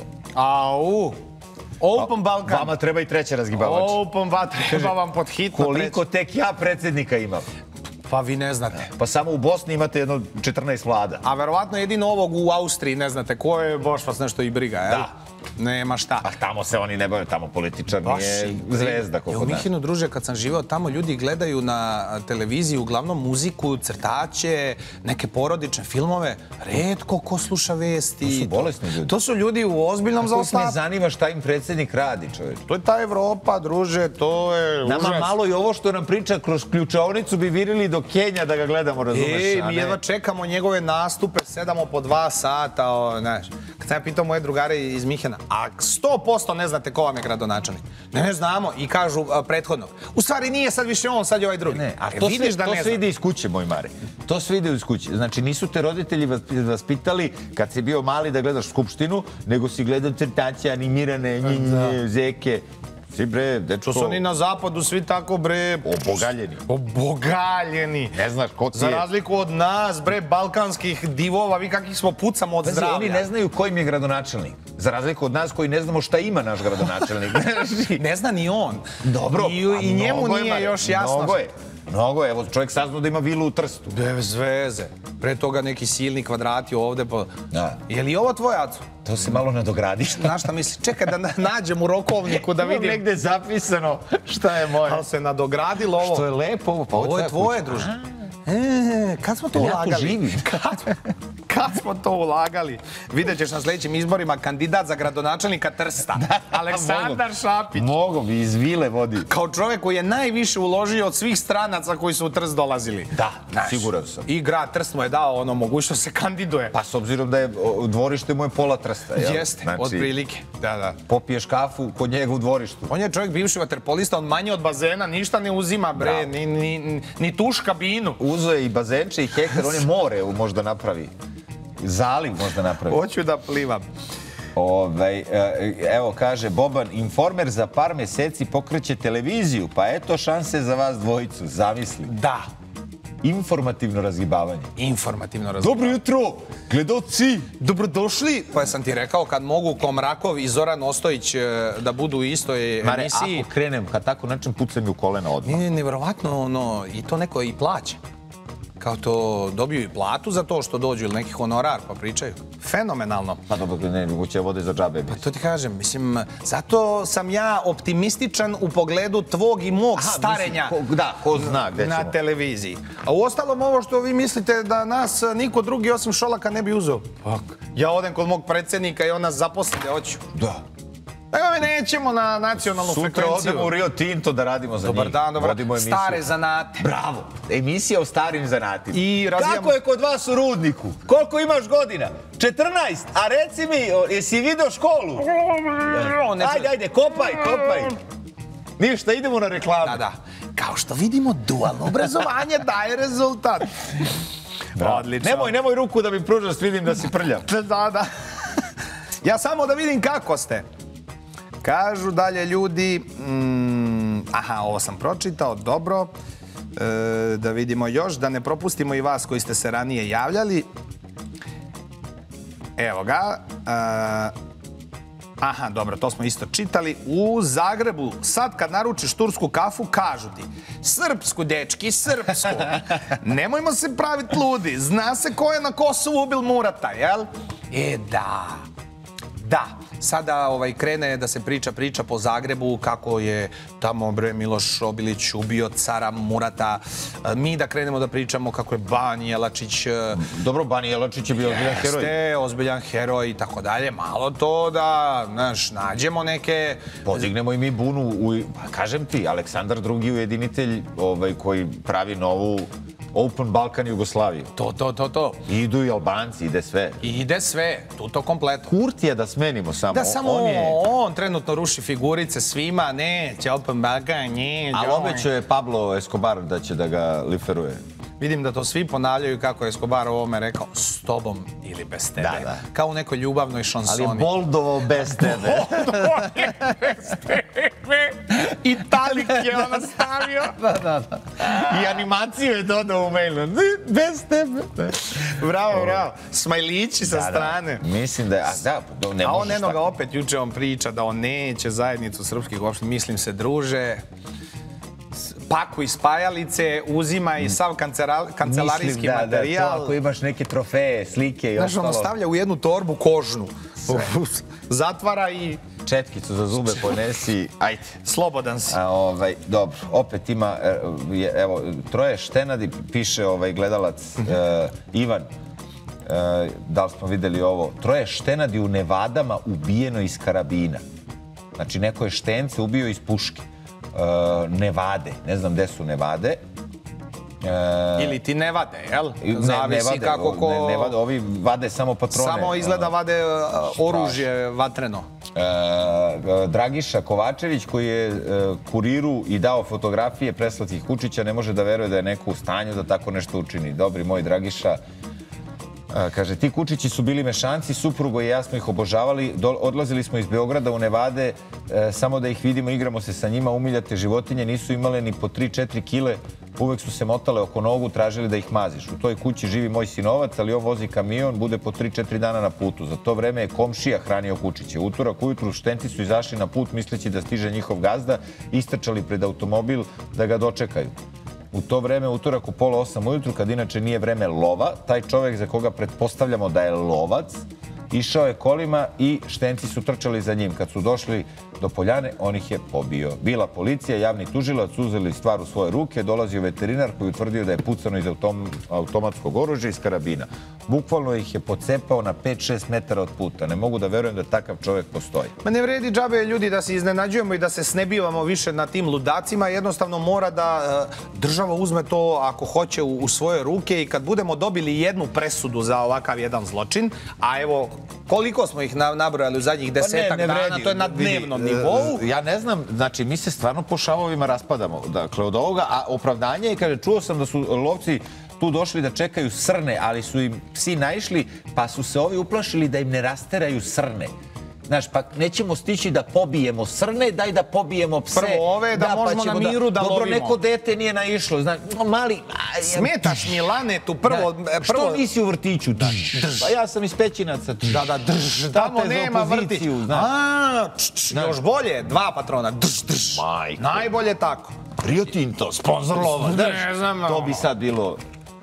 Au, Open Balkan. Vama treba i treće razgibavač. Open Balkan, treba vam pod hitno Koliko tek ja predsjednika imam? Pa vi ne znate. Pa samo u Bosni imate jedno četrnaest vlada. A verovatno jedino ovog u Austriji, ne znate ko je, boš vas nešto i briga, jel? Da. Nema šta. Pa tamo se oni ne bave, tamo političar Baš nije i- zvezda Ja, koliko u da. Mihinu, druže, kad sam živeo tamo, ljudi gledaju na televiziji uglavnom muziku, crtaće, neke porodične filmove. Retko ko sluša vesti. To su bolesni ljudi. To su ljudi u ozbiljnom Kako me zaostatku. zanima šta im predsjednik radi, čovječ. To je ta Evropa, druže, to je Nama užas. malo i ovo što nam priča kroz ključavnicu bi virili do Kenja da ga gledamo, razumeš? Ej, a mi ne- jedva čekamo njegove nastupe, sedamo po dva sata, o, znaš. Kad sam ja pitao moje drugare iz Mihena, a sto posto ne znate ko vam je gradonačelnik. Ne, ne znamo i kažu a, prethodnog. U stvari nije sad više on, sad je ovaj drugi. Ne, a E, to, vidiš sve, da to ne sve zna. ide iz kuće, moj Mare. To sve ide iz kuće. Znači, nisu te roditelji vas- vaspitali kad si bio mali da gledaš Skupštinu, nego si gledao crtaće, animirane, nje, nje, zeke. Si bre, dečko... To su oni na zapadu svi tako, bre... Obogaljeni. Obogaljeni. Ne znaš ko ti Za je. razliku od nas, bre, balkanskih divova, vi kakvih smo pucamo od Pazi, zdravlja. oni ne znaju ko im je gradonačelnik. Za razliku od nas koji ne znamo šta ima naš gradonačelnik. Ne zna ni on. Dobro. I, a i njemu mnogo je, nije Mare, još jasno. Mnogo je. Mnogo je. Evo, čovjek saznao da ima vilu u Trstu. Bez veze. Pre toga neki silni kvadrati ovde. Po... Da. Je li ovo tvoj, Aco? To se malo nadogradi. Znaš šta misli? Čekaj da na- nađem u rokovniku da Imam vidim. negde zapisano šta je moje. Ali se nadogradilo ovo. Što je lepo ovo. Pa Ovo je tvoje, kuća. druže. E, kad smo to Ja tu ulagali? živim. Kad, kad smo to ulagali? Vidjet ćeš na sljedećim izborima kandidat za gradonačelnika Trsta. Aleksandar Šapić. Mogo bi iz vile vodi. Kao čovjek koji je najviše uložio od svih stranaca koji su u Trst dolazili. Da, Znaš, siguran sam. I grad Trst mu je dao ono mogućnost se kandiduje. Pa s obzirom da je o, dvorište mu je pola Trsta. Jel? Jeste, Znači, otprilike. Da, da. popiješ kafu kod njega u dvorištu. On je čovjek bivši vaterpolista, on manje od bazena, ništa ne uzima, bre, Bravo. ni, ni, ni tuš kabinu. Uzo je i bazenče i hektar, on je more možda napravi. Zaliv možda napravi. Hoću da plivam. Ovaj, e, evo kaže Boban, Informer za par mjeseci pokreće televiziju, pa eto šanse za vas dvojicu, zamisli. Da. informativno razgibavanje. Informativno razgibavanje. Dobro jutro, gledalci! Dobrodošli, pa sam ti rekao kad mogu Komrakov i Zoran Ostojić da budu u istoj Mare, emisiji. ako krenem, kad tako način pucam mi u kolena odmah. Nije nevjerovatno, ono, i to neko i plaća. Kao to dobiju i platu za to što dođu ili neki honorar pa pričaju. Fenomenalno. Pa dobro, ne, moguće vode za džabe. Pa to ti kažem, mislim, zato sam ja optimističan u pogledu tvog i mog Aha, starenja. Mislim, ko, da, ko zna gde ćemo. Na televiziji. A u ostalom ovo što vi mislite da nas niko drugi osim Šolaka ne bi uzeo. Pa, ja odem kod mog predsjednika i on nas zaposlite, hoću. Da. Evo, nećemo na nacionalnu Sutra frekvenciju. odemo u Rio Tinto da radimo za Dobar njih. dan, dobar Vodimo dan. emisiju. Stare zanate. Bravo. Emisija o starim zanatima. I razvijamo- Kako je kod vas u Rudniku? Koliko imaš godina? četrnaest. A reci mi, o, jesi vidio školu? Ne- Ajde, ajde, kopaj, kopaj. Ništa, idemo na reklamu. Da, da. Kao što vidimo, dualno obrazovanje daje rezultat. Odlično. Nemoj, nemoj ruku da mi pružaš, vidim da si prljav. Da, da. Ja samo da vidim kako ste. Kažu dalje ljudi, mm, aha, ovo sam pročitao, dobro. E, da vidimo još, da ne propustimo i vas koji ste se ranije javljali. Evo ga. E, aha, dobro, to smo isto čitali. U Zagrebu, sad kad naručiš tursku kafu, kažu ti srpsku, dečki, srpsku. Nemojmo se praviti ludi. Zna se ko je na Kosovu ubil Murata, jel? E, da. Da, sada ovaj, krene da se priča priča po Zagrebu kako je tamo bre Miloš Obilić ubio cara Murata. E, Mi da krenemo da pričamo kako je Bani Jelačić... e, Dobro, Bani Jelačić je bio ozbiljan heroj. Jeste, ozbiljan heroj i tako dalje. Malo to da, znaš, nađemo neke... Podignemo i mi bunu. U, pa kažem ti, Aleksandar drugi ujedinitelj ovaj, koji pravi novu Open Balkan Jugoslaviju. To, to, to, to. Idu i Albanci, ide sve. I ide sve, tu to kompletno. Kurtija da smenimo samo. Da, samo on, je... on trenutno ruši figurice svima, neće, Open Balkan, nije. Ali obećao je Pablo Escobar da će da ga liferuje. Vidim da to svi ponavljaju kako je Escobar ovome rekao, s tobom ili bez tebe. Da, da. Kao u nekoj ljubavnoj šansoni. Ali je Boldovo bez tebe. I talik je ona stavio. Da, da, da. I animaciju je dodao u mailu. Bez tebe. Bravo, bravo. Smajlići sa strane. Mislim da je... A, da, ne A on možeš eno ga tako. opet juče on priča da on neće zajednicu srpskih opština. Mislim se, druže, paku iz spajalice, uzima i sav kancera- kancelarijski Mislim, da, materijal. Da, to ako imaš neke trofeje, slike i Znaš, ono ostalo. stavlja u jednu torbu kožnu. Zatvara i Četkicu za zube ponesi, ajde. slobodan si. A, ovaj, dobro, opet ima, e, je, evo, troje štenadi, piše ovaj gledalac e, Ivan, e, da li smo videli ovo, troje štenadi u Nevadama ubijeno iz karabina. Znači, neko je štence ubio iz puške. E, Nevade, ne znam gde su Nevade. E, Ili ti ne vade, jel? ne, Zavisi ne vade, kako ko... ne, ne vade, ovi vade samo patrone. Samo izgleda ono. vade uh, oružje vatreno. E, Dragiša Kovačević koji je e, Kuriru i dao fotografije preslatih kučića ne može da veruje da je neko u stanju da tako nešto učini. Dobri moj Dragiša, e, kaže, ti kučići su bili mešanci, suprugo i ja smo ih obožavali, Do, odlazili smo iz Beograda u Nevade e, samo da ih vidimo, igramo se sa njima, umiljate životinje, nisu imale ni po tri četiri kile, uvek su se motale oko nogu, tražili da ih maziš. U toj kući živi moj sinovac, ali on vozi kamion, bude po tri četiri dana na putu. Za to vreme je komšija hranio kučiće. Utorak ujutru štenci su izašli na put misleći da stiže njihov gazda, istrčali pred automobil da ga dočekaju. U to vreme, utorak u pola osam ujutru, kad inače nije vreme lova, taj čovjek za koga pretpostavljamo da je lovac, išao je kolima i štenci su trčali za njim. Kad su došli do poljane, on ih je pobio. Bila policija, javni tužilac, uzeli stvar u svoje ruke, dolazio veterinar koji utvrdio da je pucano iz autom, automatskog oružja iz karabina. Bukvalno ih je pocepao na pet šest metara od puta. Ne mogu da verujem da takav čovjek postoji. Ma ne vredi džabe ljudi da se iznenađujemo i da se snebivamo više na tim ludacima. Jednostavno mora da uh, država uzme to ako hoće u, u svoje ruke i kad budemo dobili jednu presudu za ovakav jedan zločin, a evo koliko smo ih na, nabrojali u zadnjih desetak Pa ne, ne dana, vredi. to je na Vidi, dnevnom nivou. Ja ne znam, znači mi se stvarno po šavovima raspadamo, dakle od ovoga, a opravdanje je, kaže, čuo sam da su lovci tu došli da čekaju srne, ali su im psi naišli, pa su se ovi uplašili da im ne rasteraju srne. Znaš, pa nećemo stići da pobijemo srne, daj da pobijemo pse. Prvo ove, da možemo na miru da Dobro, lovimo. neko dete nije naišlo. Znaš, mali... Smetaš Milanetu, prvo... Što nisi u vrtiću? Pa ja sam iz Pećinaca. Da, da, drž. Tamo nema vrtić. A, još bolje, dva patrona. Drž, drž. Najbolje tako. Rio Tinto, sponzor lova. Ne znam. To bi sad bilo...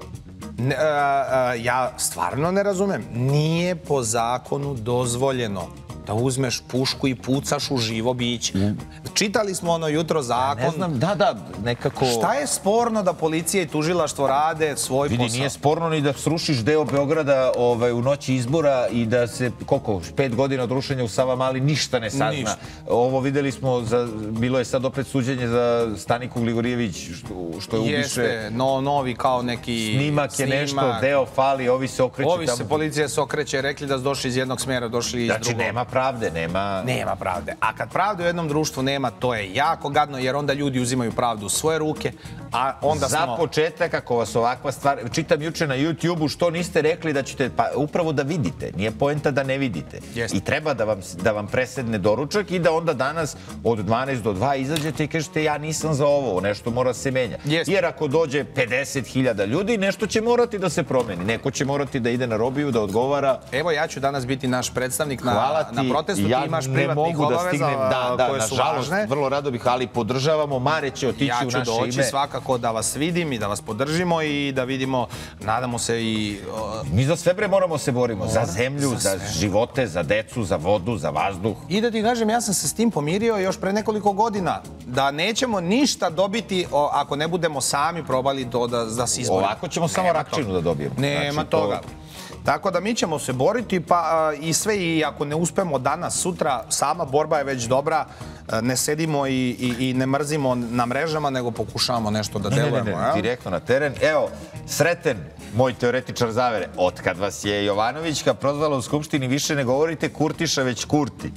Ja stvarno ne razumem. Nije po zakonu dozvoljeno da uzmeš pušku i pucaš u živo biće. Čitali smo ono jutro zakon. Ne znam, da, da, nekako... Šta je sporno da policija i tužilaštvo rade svoj posao? Vidi, nije sporno ni da srušiš deo Beograda u noći izbora i da se, koliko, pet godina od rušenja u Savamali ništa ne sazna. Ovo videli smo, bilo je sad opet suđenje za Staniku Gligorijević, što je ubiše... Jeste, novi kao neki... Snimak je nešto, deo fali, ovi se okreću tamo... Ovi se, policija se okreće, rekli da su došli iz jednog smjera, došli iz drugog. Znači, nema pravde, nema... Nema pravde. A kad pravde u jednom društvu nema, to je jako gadno, jer onda ljudi uzimaju pravdu u svoje ruke, a onda smo... Za početak, ako vas ovakva stvar... Čitam juče na YouTube-u što niste rekli da ćete... Pa upravo da vidite. Nije poenta da ne vidite. I treba da vam presedne doručak i da onda danas od dvanaest do dva izađete i kažete ja nisam za ovo, nešto mora se menja. Jer ako dođe pedeset hiljada ljudi, nešto će morati da se promeni. Neko će morati da ide na robiju, da odgovara. Evo, ja ću danas biti naš predstavnik na protestu. Ti imaš privatnih obaveza koje su važne. Vrlo rado bih, ali podržavamo. Mare će otići u naše ime. Ja ću doći svakako da vas vidim i da vas podržimo i da vidimo, nadamo se i... Mi za sve bre moramo se borimo. Za zemlju, za živote, za decu, za vodu, za vazduh. I da ti kažem, ja sam se s tim pomirio još pre nekoliko godina. Da nećemo ništa dobiti ako ne budemo sami probali to da se izborimo. Ovako ćemo samo rakčinu da dobijemo. Nema toga. Tako da mi ćemo se boriti pa i sve i ako ne uspemo danas, sutra, sama borba je već dobra, ne sedimo i ne mrzimo na mrežama, nego pokušavamo nešto da delujemo. Ne, ne, ne, direktno na teren. Evo, Sreten, moj teoretičar zavere, otkad vas je Jovanovićka prozvala u Skupštini, više ne govorite Kurtiša, već Kurti.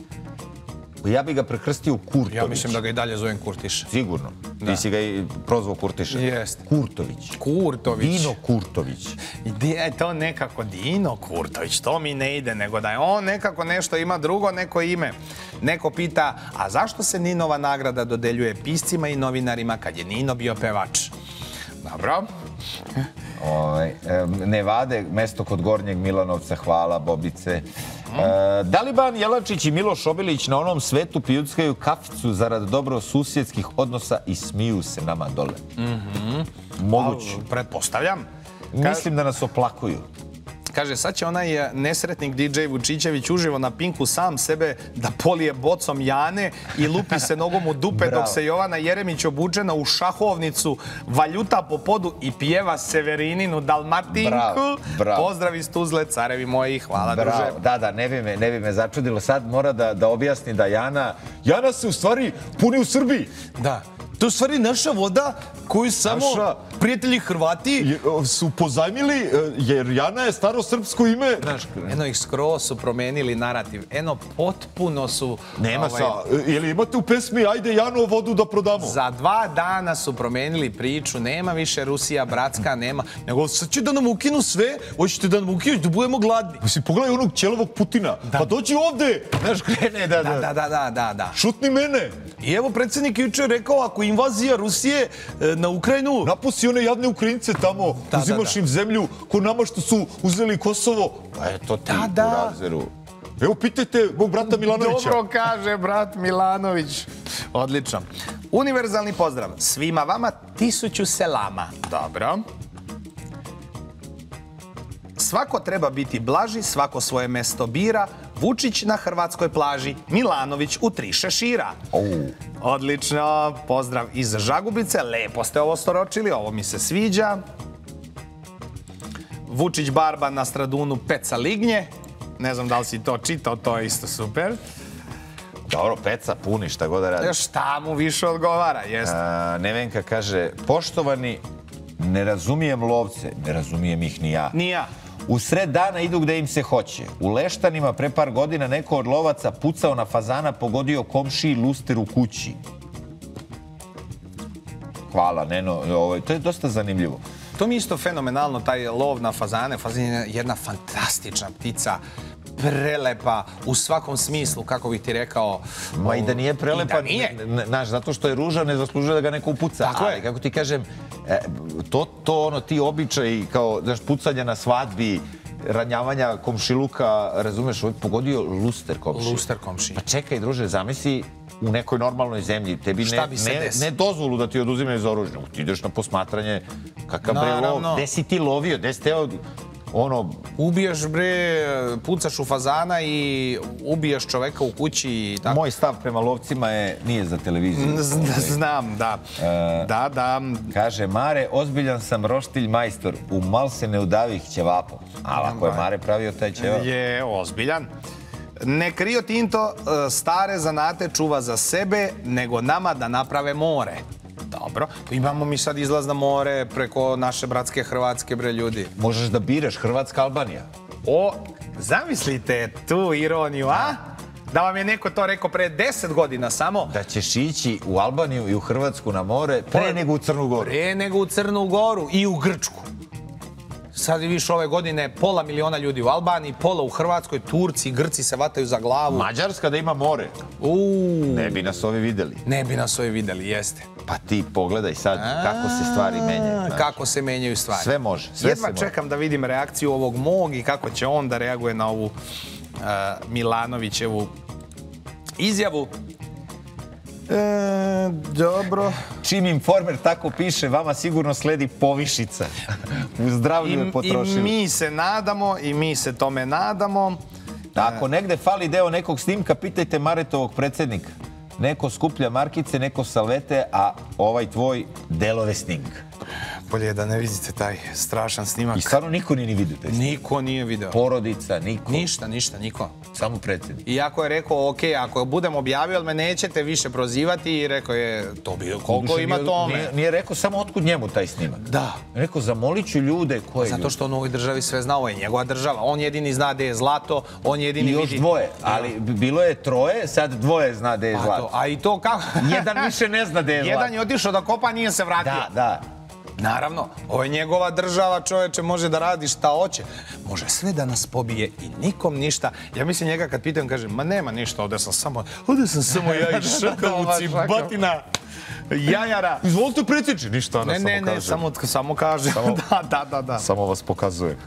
Ja bih ga prekrstio u Kurtović. Ja mislim da ga i dalje zovem Kurtiš. Sigurno. Ti si ga i prozvao Kurtiša. Jeste. Kurtović. Kurtović. Dino Kurtović. Je to nekako Dino Kurtović. To mi ne ide, nego da je on nekako nešto ima drugo, neko ime. Neko pita, a zašto se Ninova nagrada dodeljuje piscima i novinarima kad je Nino bio pevač? Dobro. Nevade, mesto kod Gornjeg Milanovca, hvala, Bobice. Daliban Jelačić i Miloš Obilić na onom svetu pijuckaju kaficu zarad dobro susjedskih odnosa i smiju se nama dole. Moguće. Pretpostavljam. Mislim da nas oplakuju. Kaže, sad će onaj nesretnik di džej Vučićević uživo na Pinku sam sebe da polije bocom Jane i lupi se nogom u dupe dok se Jovana Jeremić obučena u šahovnicu valjuta po podu i pjeva Severininu Dalmatinku. Pozdrav iz Tuzle, carevi moji, hvala druže. Da, da, ne bi me začudilo. Sad mora da objasni da Jana... Jana se u stvari puni u Srbiji. Da. To je u stvari naša voda koju samo prijatelji Hrvati su pozajmili, jer Jana je staro srpsko ime. Eno ih skroz su promenili narativ. Eno, potpuno su... Nema sa... Ili imate u pesmi Ajde Jano vodu da prodamo? Za dva dana su promenili priču. Nema više Rusija bratska, nema. Nego sad će da nam ukinu sve. Hoćete da nam ukinu, da budemo gladni. Mislim, pogledaj onog ćelovog Putina. Pa dođi ovde! Znaš, krene da... Da, da, da, da. Šutni mene! I evo, predsjednik juče je rekao, ako invazija Rusije na Ukrajinu... Napusti one jadne Ukrajince tamo, uzimaš im zemlju, ko nama što su uzeli Kosovo. Pa eto ti u razeru. Evo, pitajte mog brata Milanovića. Dobro kaže brat Milanović. Odlično. Univerzalni pozdrav. Svima vama tisuću selama. Dobro. Svako treba biti blaži, svako svoje mesto bira. Vučić na hrvatskoj plaži, Milanović u tri šešira. Odlično, pozdrav iz Žagubice, lepo ste ovo storočili, ovo mi se sviđa. Vučić Barba na Stradunu peca lignje, ne znam da li si to čitao, to je isto super. Dobro, peca puni, šta god da radi. Šta mu više odgovara, jeste. Nevenka kaže, poštovani, ne razumijem lovce, ne razumijem ih ni ja. Ni ja. U sred dana idu gde im se hoće. U Leštanima pre par godina neko od lovaca pucao na fazana, pogodio komšiji luster u kući. Hvala, Neno. To je dosta zanimljivo. To mi je isto fenomenalno, taj lov na fazane. Fazan je jedna fantastična ptica. prelepa u svakom smislu, kako bih ti rekao. Ma i da nije prelepa, I da nije. znaš, zato što je ružan, ne zaslužuje da ga neko upuca. Tako je. Ali, kako ti kažem, e, to, to ono, ti običaji, kao, znaš, pucanja na svadbi, ranjavanja komšiluka, razumeš, ovaj pogodio luster komši. Luster komši. Pa čekaj, druže, zamisli u nekoj normalnoj zemlji, tebi Šta ne, bi se ne, desilo? ne dozvolu da ti oduzimaju za oružje. Ti ideš na posmatranje, kakav bre lov, Naravno. gde si ti lovio, gde si teo, ono, Ubiješ, bre, pucaš u fazana i ubiješ čoveka u kući i tako. moj stav prema lovcima je, nije za televiziju. Z- Znam, da. Da, da. Kaže, Mare, ozbiljan sam roštilj majstor, u mal se ne udavih ćevapom. Ali ako je Mare pravio taj ćevap... Je ozbiljan. Ne Rio Tinto e, stare zanate čuva za sebe, nego nama da naprave more. Dobro. Imamo mi sad izlaz na more preko naše bratske Hrvatske, bre, ljudi. Možeš da biraš Hrvatska, Albanija. O, zamislite tu ironiju, a? Da vam je neko to rekao pre deset godina samo. Da ćeš ići u Albaniju i u Hrvatsku na more pre nego u Crnu Goru. Pre nego u Crnu Goru i u Grčku. Sad i više ove godine pola miliona ljudi u Albaniji, pola u Hrvatskoj, Turci, Grci se vataju za glavu. Mađarska da ima more. Uuu, Ne bi nas ovi videli. ne bi nas ovi videli, jeste. Pa ti pogledaj sad kako se stvari menjaju. znaš. Kako se menjaju stvari. Sve može, sve Jedva se može. čekam da vidim reakciju ovog mog i kako će on da reaguje na ovu uh, Milanovićevu izjavu. E, dobro. Čim Informer tako piše, vama sigurno sledi povišica. U zdravlju je I, I potrošili. mi se nadamo, i mi se tome nadamo. Ako negde fali deo nekog snimka, pitajte Maretovog predsjednika. Neko skuplja markice, neko salvete, a ovaj tvoj delove snimka. Bolje da ne vidite taj strašan snimak. I stvarno niko nije ni vidio taj snimak. Niko nije video. Porodica, niko. Ništa, ništa, niko. Samo predsjednik. Iako je rekao, ok, ako budem objavio, ali me nećete više prozivati, i rekao je, to bi, koliko Duše, ima nije- tome. Nije, nije rekao samo otkud njemu taj snimak. Da. Rekao, zamolit ću ljude koje... Zato što on u ovoj državi sve zna, ovo je njegova država. On jedini zna gde je zlato, on jedini I još vidi... dvoje, ali bilo je troje, sad dvoje zna da je A, to, zlato. a i to kako? Jedan više ne zna da je zlato. Jedan je otišao da kopa, nije se vratio. Da, da. Naravno, ovo je njegova država, čoveče, može da radi šta hoće. Može sve da nas pobije i nikom ništa. Ja mislim njega kad pitam, kažem, ma nema ništa, ovde sam samo, ovde sam samo ja i šakavci, batina, jajara. Izvolite predsjedniče, ništa, Ana, Ne, samo ne, ne, kažem. samo, samo kaže. Da, da, da, da. Samo vas pokazujem.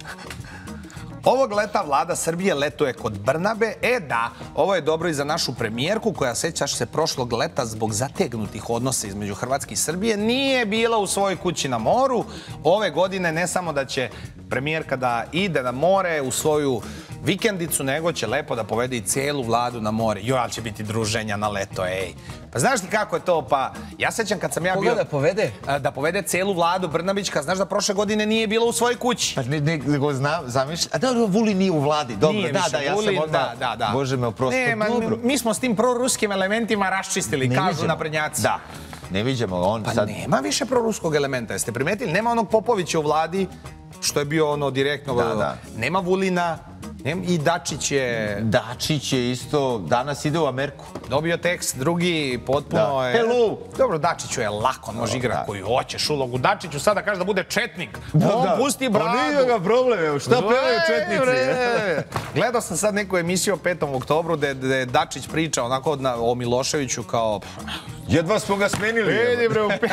Ovog leta vlada Srbije letuje kod Brnabe. E da, ovo je dobro i za našu premijerku koja, sećaš se, prošlog leta zbog zategnutih odnosa između Hrvatske i Srbije nije bila u svojoj kući na moru. Ove godine ne samo da će premijerka da ide na more u svoju vikendicu, nego će lepo da povede i celu vladu na more. Jo, ali će biti druženja na leto, ej. Pa znaš ti kako je to? Pa ja sećam kad sam ja Koga bio... da povede? A, Da povede celu vladu Brnabićka. Znaš da prošle godine nije bila u svojoj kući. Pa ne, ne, nego znam, zamišljam. A da, Vulin nije u vladi, dobro, Nije da, više da, ja Vulin, sam odmah... da, da, da. Bože me oprosti, Ne, ma, dobro. mi, mi smo s tim proruskim elementima raščistili, Ne kažu viđemo. naprednjaci. Da, ne viđemo ga, on Pa sad... nema više proruskog elementa, jeste primetili? Nema onog Popovića u vladi, što je bio ono direktno... Da, da. Nema Vulina, nema, i Dačić je Dačić je isto, danas ide u Ameriku. dobio tekst, drugi potpuno Da. je... Hello! Dobro, Dačiću je lako, on može igrati da. koju hoćeš ulogu. Dačiću sada kaže da bude četnik. On pusti bradu. Pa nije ga problem, evo, šta pevaju četnici? Bre, Gledao sam sad neku emisiju o petom oktobru gde, gde Dačić priča onako na, o Miloševiću kao... Jedva smo ga smenili. Vidi bre, u pe...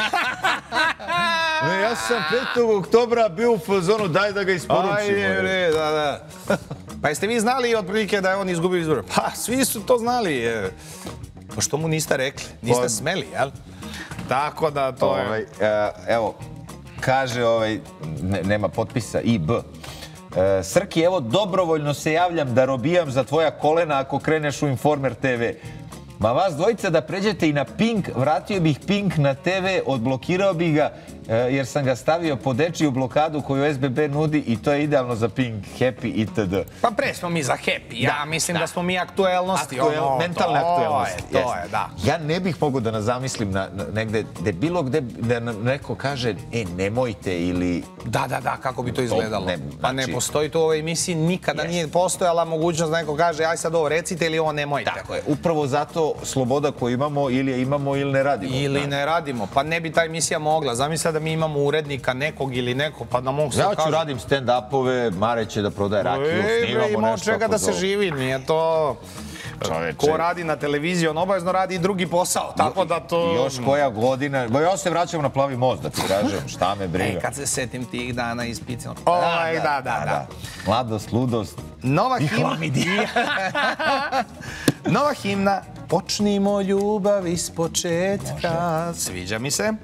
Ne, ja sam petog oktobra bio u fazonu, daj da ga isporučimo. Ajde bre, da, da. Pa jeste vi znali otprilike da je on izgubio izbore? Pa, svi su to znali. e. Pa što mu niste rekli? Niste Pa- smeli, jel? Tako da to je... Ovaj, e, evo, kaže, ovaj, ne- nema potpisa, I B. E, Srki, evo, dobrovoljno se javljam da robijam za tvoja kolena ako kreneš u Informer te ve. Ma vas dvojica da pređete i na Pink, vratio bih Pink na te ve, odblokirao bih ga, e, jer sam ga stavio pod dečiju blokadu koju es be be nudi i to je idealno za Pink, Happy itd. Pa pre smo mi za happy. Ja mislim da, smo mi aktuelnosti. Aktuel, ono, mentalne to aktuelnosti. Je, to jeste. je, da. Ja ne bih mogao da nas zamislim na, na, negde, da bilo gde da nam neko kaže, e, nemojte ili... Da, da, da, kako bi to izgledalo. ne, Pa ne znači- postoji to u ovoj emisiji, nikada Jest. nije postojala mogućnost da neko kaže aj sad ovo recite ili ovo nemojte. Tako je, upravo zato to sloboda koju imamo ili je imamo ili ne radimo. Ili ne radimo. Pa ne bi ta emisija mogla. Zamisla da mi imamo urednika nekog ili nekog, pa da mogu se Ja kažu... ću radim stand-upove, Mare će da prodaje rakiju, snimamo Ima od nešto. čega da se živi, nije to... Čoveče. Ko radi na televiziji, on obavezno radi i drugi posao, tako da to... Još koja godina... Bo ja se vraćam na Plavi most, da ti kažem, šta me briga. E, kad se setim tih dana iz Picinog... Ovaj, da, da, da. Mladost, ludost Nova i himna... hlamidija. Nova himna, počnimo ljubav iz početka. Sviđa mi se.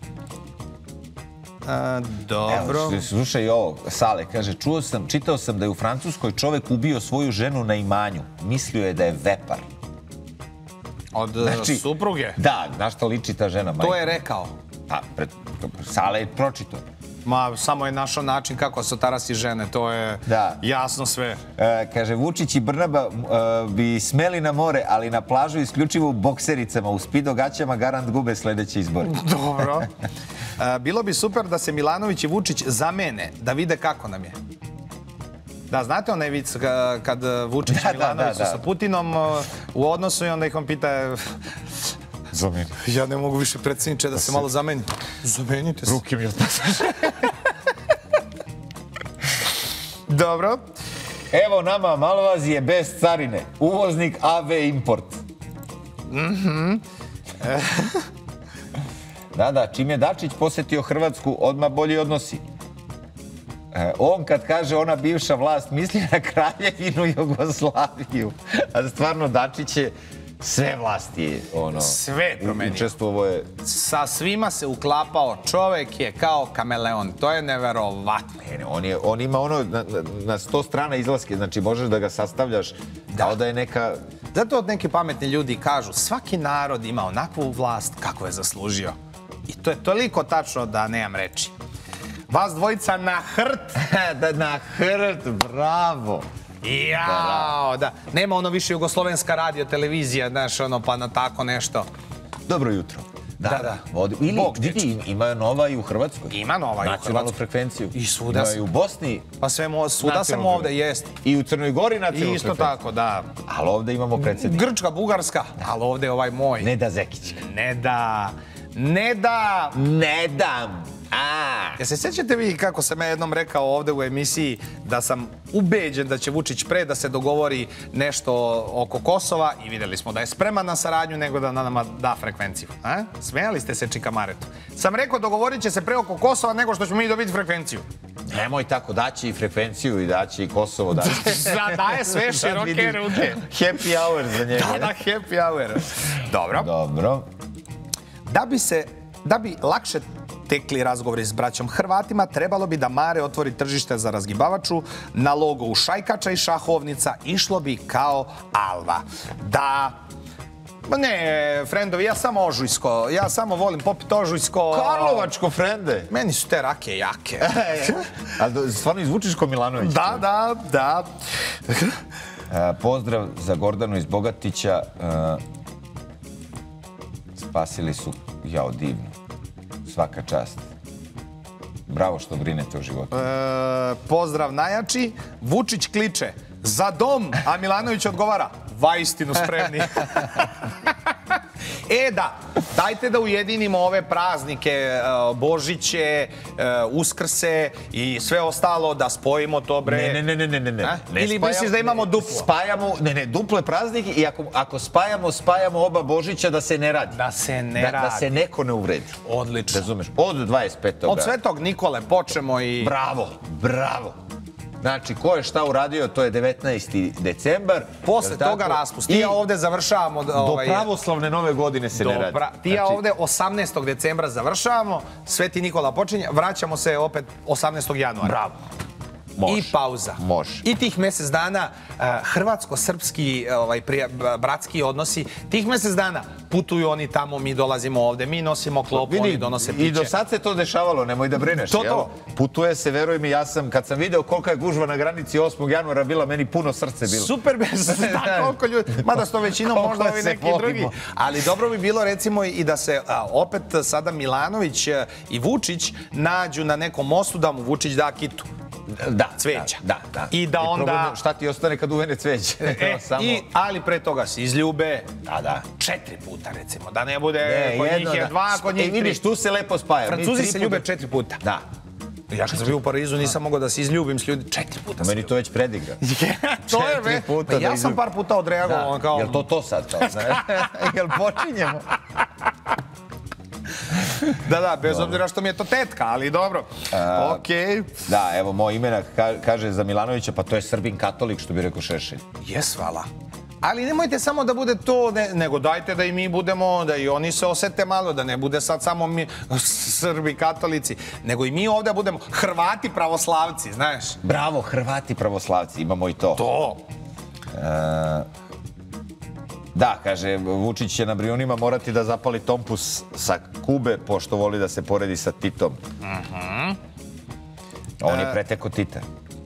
A, dobro. Evo, slušaj ovo, Sale, kaže, čuo sam, čitao sam da je u Francuskoj čovek ubio svoju ženu na imanju. Mislio je da je vepar. Od Znači, supruge? Da, na što liči ta žena, majka? To je rekao. Pa, pred, Sale je pročitao. Ma, samo je našao način kako se tarasi žene, to je Da. jasno sve. E, kaže, Vučić i Brnaba e, bi smeli na more, ali na plažu isključivo u boksericama, u spido gaćama garant gube sledeći izbor. Dobro. E, bilo bi super da se Milanović i Vučić zamene, da vide kako nam je. Da, znate onaj vic ka- kad Vučić Da, i Milanović da, da, su sa da. Putinom uh, u odnosu i onda ih on pita Zameni. ja ne mogu više predsjedniče da se malo zameni. Zamenite se. Ruke mi otpasaš. Dobro. Evo nama, Malvazi je bez carine. Uvoznik A V Import. Mhm. Da, da, čim je Dačić posetio Hrvatsku, odmah bolji odnosi. E, on kad kaže ona bivša vlast, misli na Kraljevinu Jugoslaviju. A stvarno Dačić je sve vlasti ono, Sve promenio. učestvovao je. Sa svima se uklapao. Čovek je kao kameleon. To je neverovatno. Ne, ne, on, je, on ima ono na, na, na sto strana izlaske, znači možeš da ga sastavljaš kao da je neka... Zato od neki pametni ljudi kažu svaki narod ima onakvu vlast kako je zaslužio. I to je toliko tačno da nemam reči. Vas dvojica na hrt. da, na hrt, bravo. Jao, da. Nema ono više jugoslovenska radio, televizija, znaš, ono, pa na tako nešto. Dobro jutro. Da, da. Vodi, ili, Bog vidi, ima nova i u Hrvatskoj. Ima nova i u Nacionalnu Hrvatskoj. frekvenciju. I svuda Ima se- i u Bosni. Pa sve mo, svuda sam Nacionalnu ovde, jest. I u Crnoj Gori nacionalnu Isto frekvenciju. tako, da. Ali ovde imamo predsjednika. Grčka, Bugarska, ali ovde je ovaj moj. Ne da Zekić. Ne da. Ne da. Ne dam. A. Ja se sjećate vi kako sam ja jednom rekao ovde u emisiji da sam ubeđen da će Vučić pre da se dogovori nešto oko Kosova i videli smo da je spreman na saradnju nego da nama da frekvenciju. A? Smijali ste se Čikamaretu. Sam rekao dogovorit će se pre oko Kosova nego što ćemo mi dobiti frekvenciju. Nemoj tako, daći i frekvenciju i daći i Kosovo. Daći. Da, daje sve široke ruke. Happy hour za njega. Da, da, happy hour. Dobro. Dobro. Da bi se, da bi lakše tekli razgovori s braćom Hrvatima, trebalo bi da Mare otvori tržište za razgibavaču na logovu šajkača i šahovnica, išlo bi kao Alva. Da, ma ne, frendovi, ja samo ožujsko, ja samo volim popiti ožujsko. Karlovačko, frende. Meni su te rake jake. A do- stvarno izvučiš ko Milanović. Da, da, da. E, pozdrav za Gordanu iz Bogatića. E, spasili su, jao, divno. Svaka čast. Bravo što brinete o životu. E, pozdrav najjači. Vučić kliče za dom, a Milanović odgovara vaistinu spremni. E da, dajte da ujedinimo ove praznike, e, Božiće, e, Uskrse i sve ostalo, da spojimo to, bre. Ne, ne, ne, ne, ne, ne. A? ne Ili spajamo- misliš da imamo ne, duplo? Spajamo, ne, ne, duplo je praznik i ako, ako spajamo, spajamo oba Božića da se ne radi. Da se ne da, radi. Da se neko ne uvredi. Odlično. Razumeš? Od dvadeset petog Od Svetog Nikole počemo i... Bravo, bravo. Znači, ko je šta uradio, to je devetnaesti decembar. Posle Jel tako? toga raspust. I Ti ja ovde završavamo... do Ovaj, pravoslavne nove godine se ne do radi. pra- Ti ja Znači, ovde osamnaestog decembra završavamo, Sveti Nikola počinje, vraćamo se opet osamnaestog januara. Bravo. Može. I pauza. Može. I tih mesec dana uh, hrvatsko-srpski ovaj, prija, b- bratski odnosi, tih mesec dana putuju oni tamo, mi dolazimo ovde, mi nosimo klopu, oni donose piće. i do sad se to dešavalo, nemoj da brineš. To, jel? to. Putuje se, veruj mi, ja sam, kad sam video kolika je gužva na granici osmog januara bila, meni puno srce bilo. Super bi se zna koliko ljudi, mada s to većinom Koliko možda ovi se neki volimo. drugi. Ali dobro bi bilo recimo i da se a, opet sada Milanović e, i Vučić nađu na nekom mostu da mu Vučić da kitu. Da, cveća. Da, da. I da onda... problem, šta ti ostane kad uvene cveće? E, Samo... i, ali pre toga se izljube Da, da. četiri puta, recimo. Da ne bude, Ne, kod jedno, njih je da. dva, kod njih E, tri. vidiš, tu se lepo spaja. Mi Francuzi tri se puta- ljube četiri puta. Da. Ja kad sam bio u Parizu nisam mogao da se izljubim s ljudi. Četiri puta sam Meni to već predigra. To je, Četiri ve- puta pa da ja sam izljubim. par puta odreagovao. Da. Kao... Jel to to sad? To, znaš? Jel počinjemo? Da, da, bez obzira što mi je to tetka, ali dobro. Okej. Da, evo, moj imenak ka- kaže za Milanovića, pa to je Srbin katolik, što bi rekao Šešelj. Jes, hvala. Ali nemojte samo da bude to, ne, nego dajte da i mi budemo, da i oni se osete malo, da ne bude sad samo mi Srbi katolici, nego i mi ovdje budemo Hrvati pravoslavci, znaš. Bravo, Hrvati pravoslavci, imamo i to. To. Da, kaže, Vučić će na Brijunima morati da zapali tompus sa Kube, pošto voli da se poredi sa Titom. On je preteko Tita.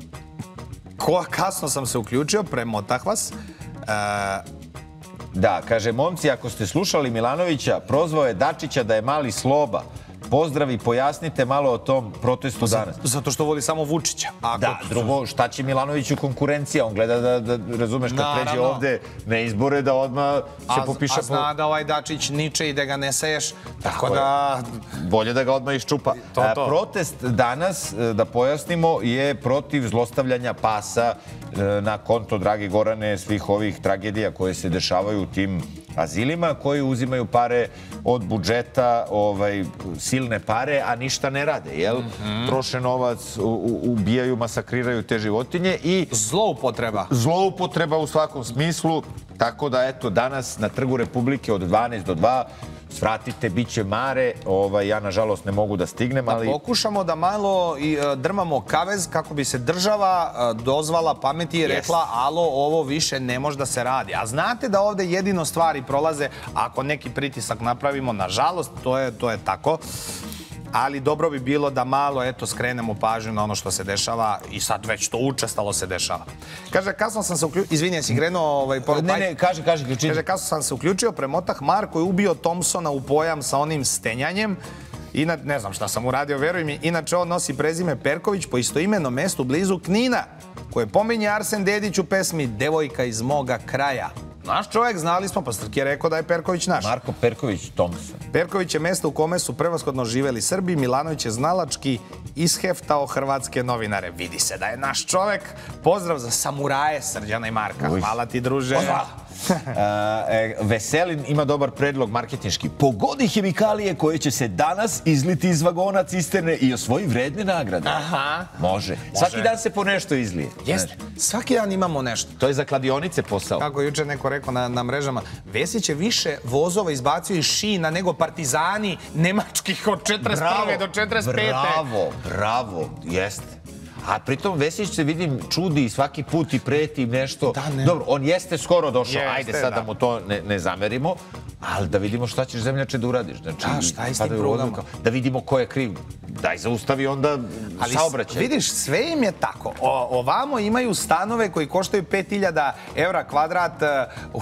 Ko, kasno sam se uključio, premotah vas. E, Da, kaže, momci, ako ste slušali Milanovića, prozvao je Dačića da je mali sloba. Pozdrav i pojasnite malo o tom protestu danas. zato što voli samo Vučića. Ako Da, drugo, šta će Milanoviću konkurencija? On gleda da, da razumeš, kad pređe Naravno. ovde na izbore, da odmah se A, popiša a zna da ovaj Dačić niče i da ga ne seješ, tako je. da... Bolje da ga odmah iščupa. To, A, to. Protest danas, e, da pojasnimo, je protiv zlostavljanja pasa e, na konto, dragi Gorane, svih ovih tragedija koje se dešavaju u tim azilima, koji uzimaju pare od budžeta, ovaj, silne pare, a ništa ne rade, jel? Troše novac, u- u- ubijaju, masakriraju te životinje i Zloupotreba. zloupotreba u svakom smislu, tako da eto danas na Trgu Republike od dvanaest do dva svratite, bit će mare, ovaj, ja nažalost ne mogu da stignem, ali Pokušamo da malo i, e, drmamo kavez kako bi se država e, dozvala pameti i rekla alo, ovo više ne može da se radi. A znate da ovde jedino stvari prolaze ako neki pritisak napravimo, nažalost, to je, to je tako. Ali dobro bi bilo da malo, eto, skrenemo pažnju na ono što se dešava i sad već to učestalo se dešava. Kaže, kasno sam se uključio, izvini, jesi krenuo ovaj poruku? ne, ne, kaži, kaži, ključini. Kaže, kasno sam se uključio, premotah Marko je ubio Thompsona u pojam sa onim stenjanjem. Ina, ne znam šta sam uradio, veruj mi. Inače, on nosi prezime Perković po istoimenom mestu blizu Knina, koje pominje Arsen Dedić u pesmi Devojka iz moga kraja. Naš čovjek, znali smo, pa Strki je rekao da je Perković naš. Marko Perković Thompson. Perković je mesto u kome su prevashodno živeli Srbi, Milanović je znalački isheftao hrvatske novinare. Vidi se da je naš čovjek. Pozdrav za samuraje Srđana i Marka. Uj. Hvala ti, druže. A, e, Veselin ima dobar predlog marketinški. Pogodi hemikalije koje će se danas izliti iz vagona cisterne i osvoji vredne nagrade. Aha. Može. Svaki dan se po nešto izlije. Jeste. Svaki dan imamo nešto. To je za kladionice posao. Kako je juče neko rekao na, na mrežama, Vesić je više vozova izbacio iz šina nego partizani nemačkih od četrdeset prve do četrdeset pete. Bravo, bravo, jeste. A pritom Vesić se vidim čudi i svaki put i preti im nešto. Da, ne. Dobro, on jeste skoro došao, Jeste, ajde sad da da. mu to ne, ne zamerimo, ali da vidimo šta ćeš zemljače da uradiš. Znači, Da, šta je s tim padaju u prugama? vodu, Da vidimo ko je kriv. Daj, zaustavi onda Ali saobraćaj. vidiš, sve im je tako. O, ovamo imaju stanove koji koštaju pet hiljada evra kvadrat, e, u-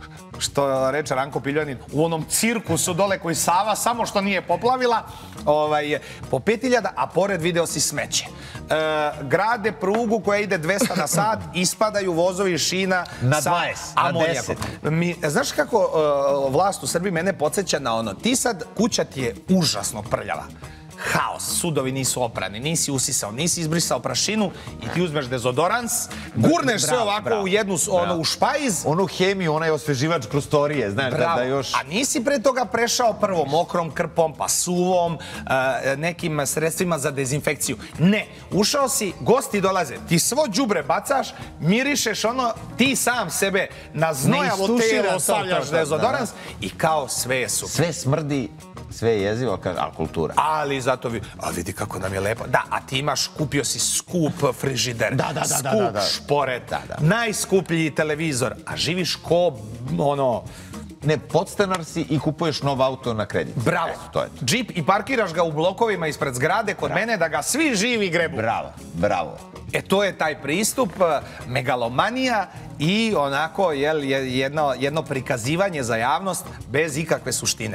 što reče Ranko Piljanin, u onom cirkusu dole koji Sava, samo što nije poplavila, ovaj, po pet hiljada, a pored video si smeće. E, grade prugu koja ide dvesta na sat, ispadaju vozovi iz šina Na sa dvadeset, na amonijakom. deset. Mi, znaš kako e, vlast u Srbiji mene podsjeća na ono, ti sad, kuća ti je užasno prljava. Haos, sudovi nisu oprani, nisi usisao, nisi izbrisao prašinu i ti uzmeš dezodorans, gurneš sve Bravo, ovako bravo, u jednu, ono, u špajz. Onu hemiju, onaj osveživač prostorije, znaš, da, Bravo. da još... A nisi pre toga prešao prvo mokrom krpom, pa suvom, e, nekim sredstvima za dezinfekciju. Ne, ušao si, gosti dolaze, ti svo đubre bacaš, mirišeš ono, ti sam sebe na znojavo Neistuširan, telo to, stavljaš to, to, dezodorans i kao sve je super. Sve smrdi, sve je jezivo, ali ali kultura. Ali zato vi, a vidi kako nam je lepo. Da, a ti imaš, kupio si skup frižider, Da, da, da, da, skup da, da. šporet, Da, da. najskuplji televizor, a živiš ko, ono, Ne, podstanar si i kupuješ nov auto na kredit. bravo, Eto, to je to. džip i parkiraš ga u blokovima ispred zgrade kod mene da ga svi živi grebu. Bravo, bravo. E, to je taj pristup, eh, megalomanija i onako, jel, je- jedno, jedno prikazivanje za javnost bez ikakve suštine.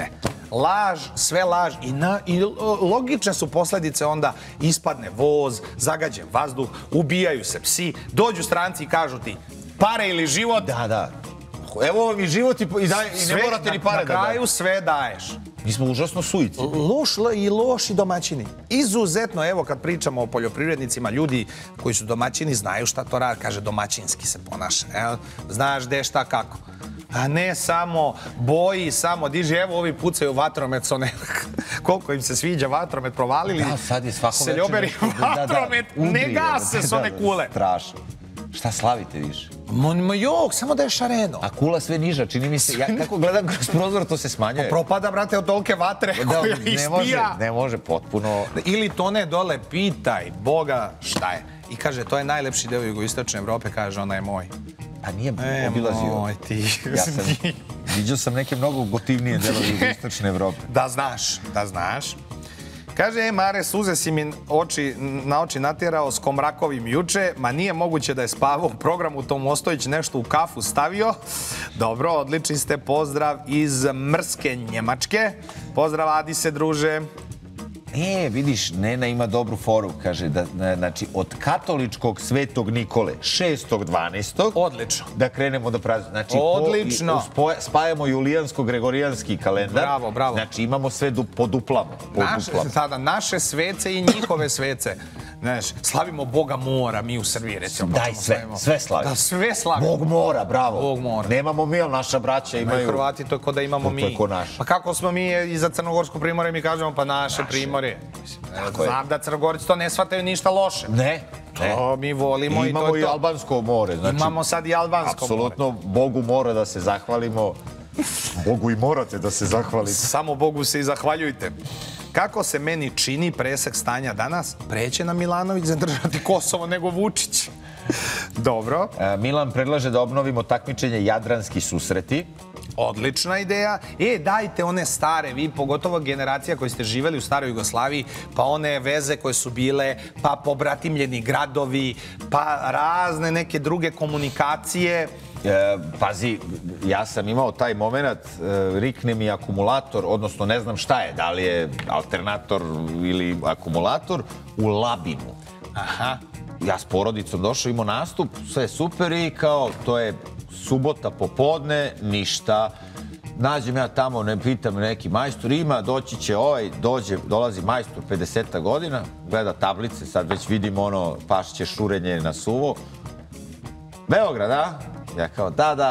laž, sve laž i, na, i logične su posljedice onda ispadne voz, zagađen vazduh, ubijaju se psi, dođu stranci i kažu ti pare ili život. Da, da. Evo vam i život i, i, daj, i ne morate ni pare da dajete. Na kraju sve daješ. Mi smo užasno suicidni. Loš i loši domaćini. Izuzetno, evo kad pričamo o poljoprivrednicima, ljudi koji su domaćini znaju šta to radi. Kaže, domaćinski se ponaša. Evo, znaš gde šta kako. A ne samo boji, samo diži. Evo ovi pucaju vatromet, so ne, koliko im se sviđa vatromet, provalili. Da, sad je svako večer. Seljoberi vatromet, ne gase s one kule. Strašno. Šta slavite više? Ma jok, samo da je šareno. A kula sve niža, čini mi se. Ja kako gledam kroz prozor, to se smanjuje. Propada, brate, od tolike vatre koja ispija. Ne može, ne može, potpuno. Ili tone dole, pitaj Boga šta je. I kaže, to je najlepši deo jugoistočne Evrope, kaže, ona je moj. Pa nije obilazio. Moj ti. Ja sam, vidio sam neke mnogo gotivnije delove jugoistočne Evrope. Da znaš, da znaš. Kaže, e, Mare, suze si mi oči, na oči natjerao s Komrakovim juče, ma nije moguće da je spavao u programu Tom Ostojić nešto u kafu stavio. Dobro, odlični ste, pozdrav iz mrske Njemačke. Pozdrav, Adi se, druže. E, vidiš, Nena ima dobru foru, kaže, da, znači, od katoličkog Svetog Nikole, šestog dvanaestog Odlično. Da krenemo da praznimo. Znači, odlično. Po, spajamo julijansko-gregorijanski kalendar. Bravo, bravo. Znači, imamo sve du, poduplamo. Naše, sada, naše svece i njihove svece. Znaš, slavimo Boga mora, mi u Srbiji, recimo. Daj sve, slavimo. Sve slavimo. Da, sve slavimo. Bog mora, bravo. Bog mora. Nemamo mi, ali naša braća imaju... Hrvati, to je ko da imamo mi. To je ko naš. Pa kako smo mi i za Crnogorsku primorje, mi kažemo, pa naše primorje. Znam da Crnogorci to ne shvataju ništa loše. Ne, ne. To mi volimo i, i to to je to. Imamo i albansko more. Znači, imamo sad i albansko apsolutno, more. Apsolutno, Bogu mora da se zahvalimo. Bogu i morate da se zahvalite. Samo Bogu se i zahvaljujte. Kako se meni čini presek stanja danas, preće na Milanović zadržati Kosovo nego Vučić. Dobro. E, Milan predlaže da obnovimo takmičenje Jadranski susreti. Odlična ideja. E, dajte one stare, vi, pogotovo generacija koji ste živeli u staroj Jugoslaviji, pa one veze koje su bile, pa pobratimljeni gradovi, pa razne neke druge komunikacije. E, pazi, ja sam imao taj moment, e, rikne mi akumulator, odnosno ne znam šta je, da li je alternator ili akumulator, u Labinu. Aha. Ja s porodicom došao, imao nastup, sve je super i kao, to je subota popodne, ništa. Nađem ja tamo, ne pitam neki majstor, ima, doći će ovaj, dođe, dolazi majstor pedeseta godina, gleda tablice, sad već vidim ono pašće šurenje na suvo. Beograd, a? Ja kao, da, da,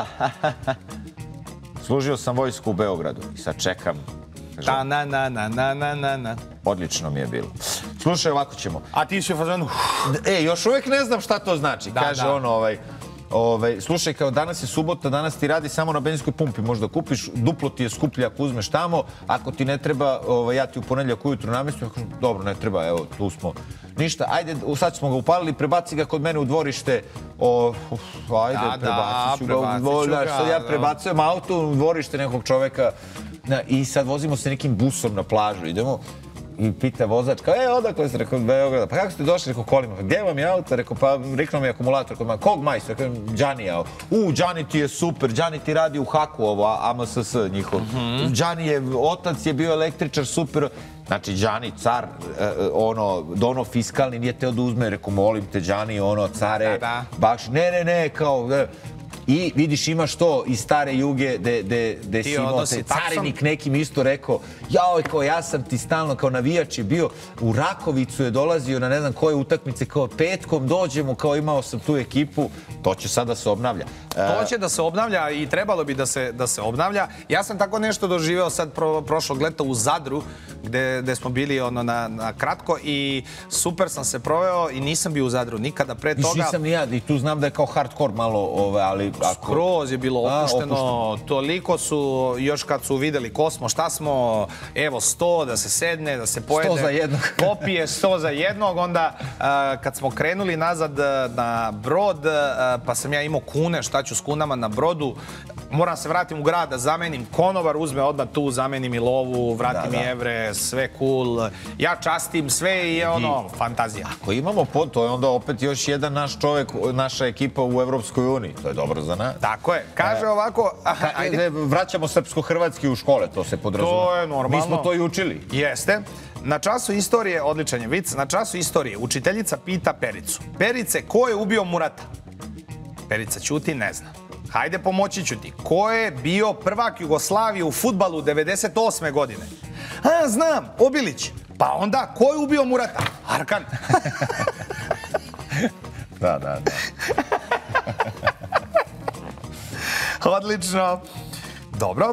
služio sam vojsku u Beogradu i sad čekam. Ta, na, na, na, na, na, na, na. Odlično mi je bilo. Slušaj, ovako ćemo. A ti si u fazonu? E, još uvijek ne znam šta to znači. Da, kaže da. ono, ovaj, ovaj, slušaj, kao danas je subota, danas ti radi samo na benzinskoj pumpi. Možda kupiš, duplo ti je skuplje ako uzmeš tamo. Ako ti ne treba, ovaj, ja ti u ponedjeljak ujutru namjestim. Dobro, ne treba, evo, tu smo. Ništa, ajde, sad smo ga upalili, prebaci ga kod mene u dvorište. O, uf, ajde, da, prebacit ću da, ga. prebacit ću ga, Sad ja da. prebacujem auto u dvorište nekog čoveka. Na, i sad vozimo se nekim busom na plažu, idemo i pita vozačka, e, odakle ste, rekao, Beograda, pa kako ste došli, rekao, kolima, pa gdje vam je auto, rekao, pa riknuo mi akumulator, rekao, kog majstor, rekao, Đanija, u, Đani ti je super, Đani ti radi u Haku, ovo, A M S S njihov, Đani je, otac je bio električar, super, znači, Đani, car, ono, dono fiskalni, nije teo da uzme, rekao, molim te, Đani, ono, care, baš, ne, ne, ne, kao, i vidiš, imaš to iz stare Juge gde si imao te carinik nekim isto rekao, jao, kao ja sam ti stalno kao navijač je bio, u Rakovicu je dolazio na ne znam koje utakmice, kao petkom dođemo, kao imao sam tu ekipu, to će sad da se obnavlja. To će da se obnavlja i trebalo bi da se, da se obnavlja. Ja sam tako nešto doživeo sad pro, prošlog leta u Zadru, gde, gde smo bili ono na, na kratko i super sam se proveo i nisam bio u Zadru nikada pre toga. Viš, nisam ni ja i tu znam da je kao hardcore malo, ove, ali... Ako... Skroz je bilo opušteno, A, opušteno, toliko su, još kad su videli ko smo, šta smo, evo sto, da se sedne, da se pojede, sto za jednog. popije sto za jednog, onda uh, kad smo krenuli nazad na brod, uh, pa sam ja imao kune, šta ću s kunama na brodu, moram se vratim u grad da zamenim konobar, uzme odmah tu, zamenim i lovu, vrati mi evre, sve cool. Ja častim sve i je ono, fantazija. Ako imamo pod, to je onda opet još jedan naš čovjek, naša ekipa u Evropskoj uniji. To je dobro za nas. Tako je. Kaže ovako... Ajde. Vraćamo srpsko-hrvatski u škole, to se podrazumije. To je normalno. Mi smo to i učili. Jeste. Na času istorije, odličan je vic, na času istorije učiteljica pita Pericu. Perice, ko je ubio Murata? Perica ćuti, ne zna. Hajde, pomoći ću ti. Ko je bio prvak Jugoslavije u fudbalu devedeset osme godine? A, znam, Obilić. Pa onda, ko je ubio Murata? Arkan. Da, da, da. Odlično. Dobro.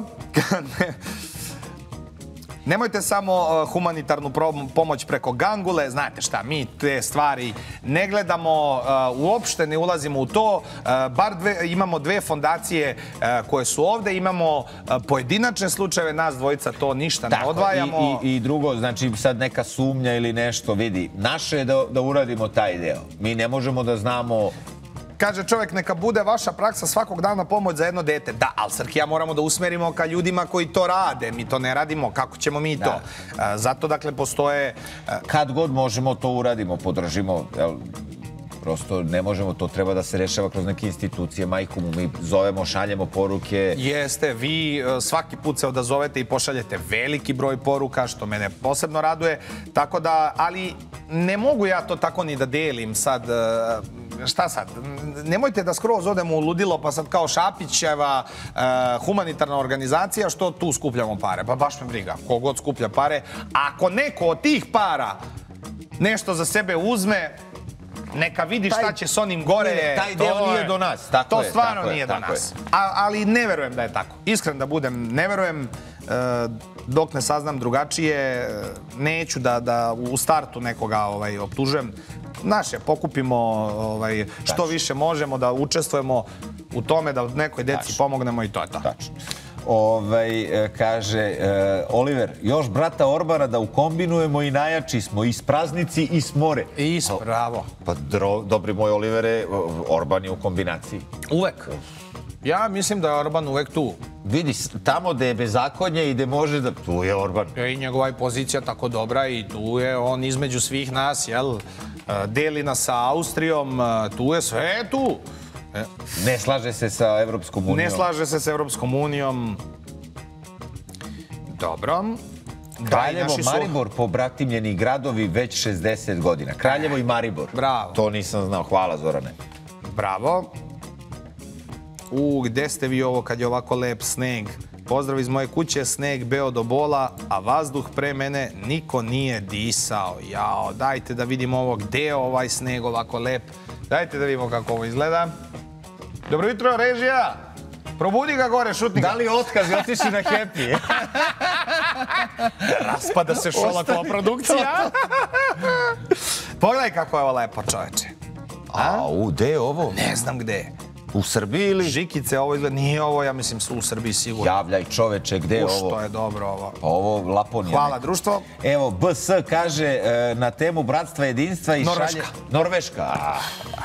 Nemojte samo humanitarnu pomoć preko gangule. Znate šta, mi te stvari ne gledamo, uopšte ne ulazimo u to. Bar dve, imamo dve fondacije koje su ovde, imamo pojedinačne slučajeve, nas dvojica to ništa ne odvajamo. I, i, i drugo, znači sad neka sumnja ili nešto, vidi, naše je da, da uradimo taj deo. Mi ne možemo da znamo... Kaže čovjek, neka bude vaša praksa svakog dana pomoć za jedno dete. Da, ali Srki, ja moramo da usmerimo ka ljudima koji to rade. Mi to ne radimo. Kako ćemo mi to? Zato, dakle, postoje... Kad god možemo, to uradimo, podržimo. Prosto ne možemo, to treba da se rešava kroz neke institucije. Majku mu mi zovemo, šaljemo poruke. Jeste, vi svaki put se odazovete i pošaljete veliki broj poruka, što mene posebno raduje. Tako da, ali ne mogu ja to tako ni da delim sad... Šta sad? Nemojte da skroz odemo u ludilo, pa sad kao Šapićeva humanitarna organizacija, što tu skupljamo pare? Pa baš me briga, kogod skuplja pare. Ako neko od tih para nešto za sebe uzme, neka vidi šta će s onim gore. Taj deo nije do nas. To stvarno nije do nas. Ali ne verujem da je tako. Iskren da budem, ne verujem. Dok ne saznam drugačije, neću da u startu nekoga optužujem. Naše, pokupimo što više možemo, da učestvujemo u tome, da nekoj deci pomognemo i to je to. Tačno. Kaže Oliver, još brata Orbana da ukombinujemo i najjači smo, i spraznici i smore. Bravo. Pa dobri moj Olivere, Orban je u kombinaciji. Uvek. Ja mislim da je Orban uvek tu. Vidi, tamo gde je bezakonje i gde može da... Tu je Orban. I njegova je pozicija tako dobra i tu je on između svih nas, jel? Deli nas sa Austrijom, tu je sve tu. Ne slaže se sa Evropskom unijom. Ne slaže se sa Evropskom unijom. Dobro. Kraljevo, Maribor, pobratimljeni gradovi već šezdeset godina. Kraljevo i Maribor. Bravo. To nisam znao. Hvala, Zorane. Bravo. U, gde ste vi ovo kad je ovako lep sneg? Pozdrav iz moje kuće, sneg beo do bola, a vazduh pre mene niko nije disao. Jao, dajte da vidimo ovo, gde je ovaj sneg ovako lep. Dajte da vidimo kako ovo izgleda. Dobro jutro, režija! Probudi ga gore, šutnika. Da li otkaz, otiši na Happy? Raspada se Šolakova produkcija. Pogledaj kako je ovo lepo, čoveče. A, u, gde je ovo? Ne znam gde je. U Srbiji ili? Žikice, ovo izgleda, nije ovo, ja mislim, su u Srbiji sigurno. Javljaj čoveče, gde je ovo? Što je dobro ovo. Pa ovo Laponija. Hvala, društvo. Evo, B S kaže na temu bratstva jedinstva i šalje... Norveška. Norveška.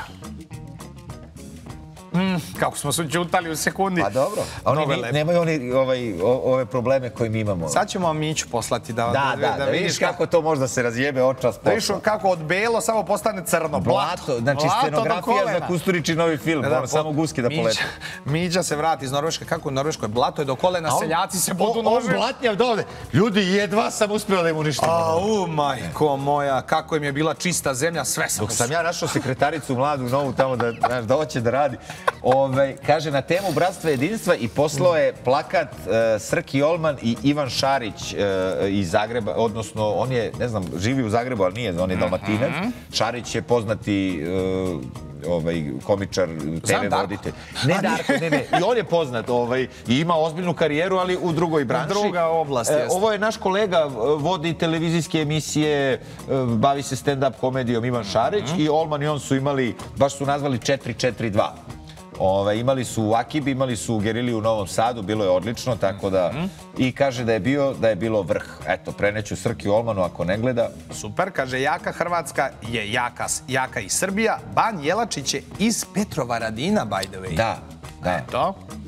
Kako smo se učutali u sekundi. Pa dobro. Nemaju oni ove probleme koje mi imamo. Sad ćemo vam Miću poslati da Da, da, da vidiš kako to možda se razjebe očas posla. Da vidiš kako od belo samo postane crno. Blato. Znači scenografija za Kusturići novi film. Moram samo guski da poleti. Mića se vrati iz Norveške. Kako u Norveškoj? Blato je do kolena, seljaci se budu nože. On blatnjav dovde. Ljudi, jedva sam uspio da im uništim. Au, majko moja, kako im je bila čista zemlja, sve sam Dok sam ja našao sekretaricu mladu novu tamo da hoće da radi. Kaže, na temu bratstva jedinstva i poslao je plakat Srki Olman i Ivan Šarić iz Zagreba, odnosno on je, ne znam, živi u Zagrebu, ali nije, on je Dalmatinac. Šarić je poznati komičar, te ve voditelj. Ne, Darko, ne, ne. I on je poznat i ima ozbiljnu karijeru, ali u drugoj branši. Druga oblast, jeste. Ovo je naš kolega, vodi televizijske emisije, bavi se stand-up komedijom Ivan Šarić i Olman i on su imali, baš su nazvali četiri četiri dva. Imali su u Akibi, imali su u Gerili u Novom Sadu, bilo je odlično, tako da... I kaže da je bio, da je bilo vrh. Eto, preneću Srki Olmanu ako ne gleda. Super, kaže, jaka Hrvatska je jaka i Srbija. Ban Jelačić je iz Petrovaradina, by the way. Da, da. Eto.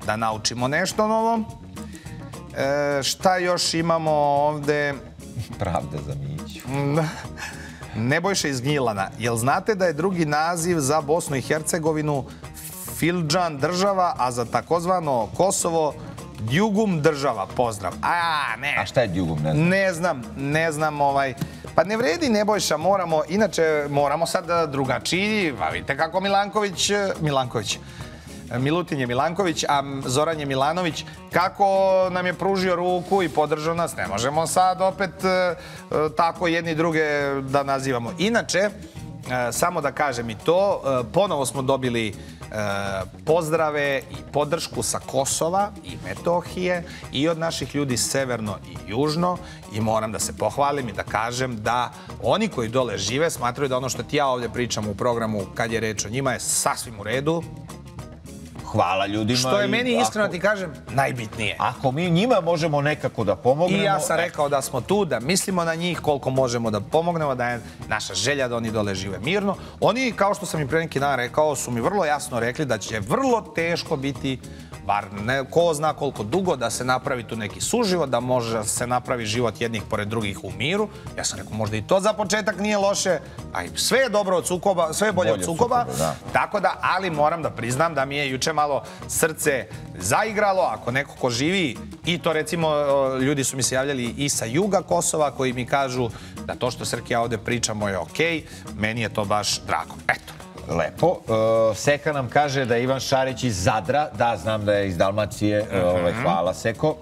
da naučimo nešto novo. E, šta još imamo ovde? Pravda za Miću. Nebojša iz Gnjilana. Jel znate da je drugi naziv za Bosnu i Hercegovinu Fildžan država, a za takozvano Kosovo Djugum država? Pozdrav. A, ne. A šta je Djugum, ne znam? Ne znam, ne znam ovaj... Pa ne vredi, Nebojša, moramo, inače moramo sad drugačiji, pa vidite kako Milanković, Milanković, Milutin je Milanković, a Zoran je Milanović, kako nam je pružio ruku i podržao nas, ne možemo sad opet tako jedni druge da nazivamo. Inače, samo da kažem i to, ponovo smo dobili pozdrave i podršku sa Kosova i Metohije i od naših ljudi severno i južno i moram da se pohvalim i da kažem da oni koji dole žive smatraju da ono što ti ja ovdje pričam u programu kad je reč o njima je sasvim u redu. Hvala ljudima. Što je meni iskreno ti kažem najbitnije. Ako mi njima možemo nekako da pomognemo... I ja sam rekao da smo tu, da mislimo na njih koliko možemo da pomognemo, da je naša želja da oni dole žive mirno. Oni, kao što sam i pre neki dan rekao, su mi vrlo jasno rekli da će vrlo teško biti, bar ne, ko zna koliko dugo, da se napravi tu neki suživot, da može se napravi život jednih pored drugih u miru. Ja sam rekao, možda i to za početak nije loše, a sve je dobro od sukoba, sve je bolje od sukoba. Tako da, ali moram da priznam da mi je juče malo srce zaigralo, ako neko ko živi, i to recimo ljudi su mi se javljali i sa juga Kosova, koji mi kažu da to što Srki ja ovde pričamo je okej, meni je to baš drago. Eto. Lepo. Seka nam kaže da je Ivan Šarić iz Zadra. Da, znam da je iz Dalmacije. Hvala, Seko.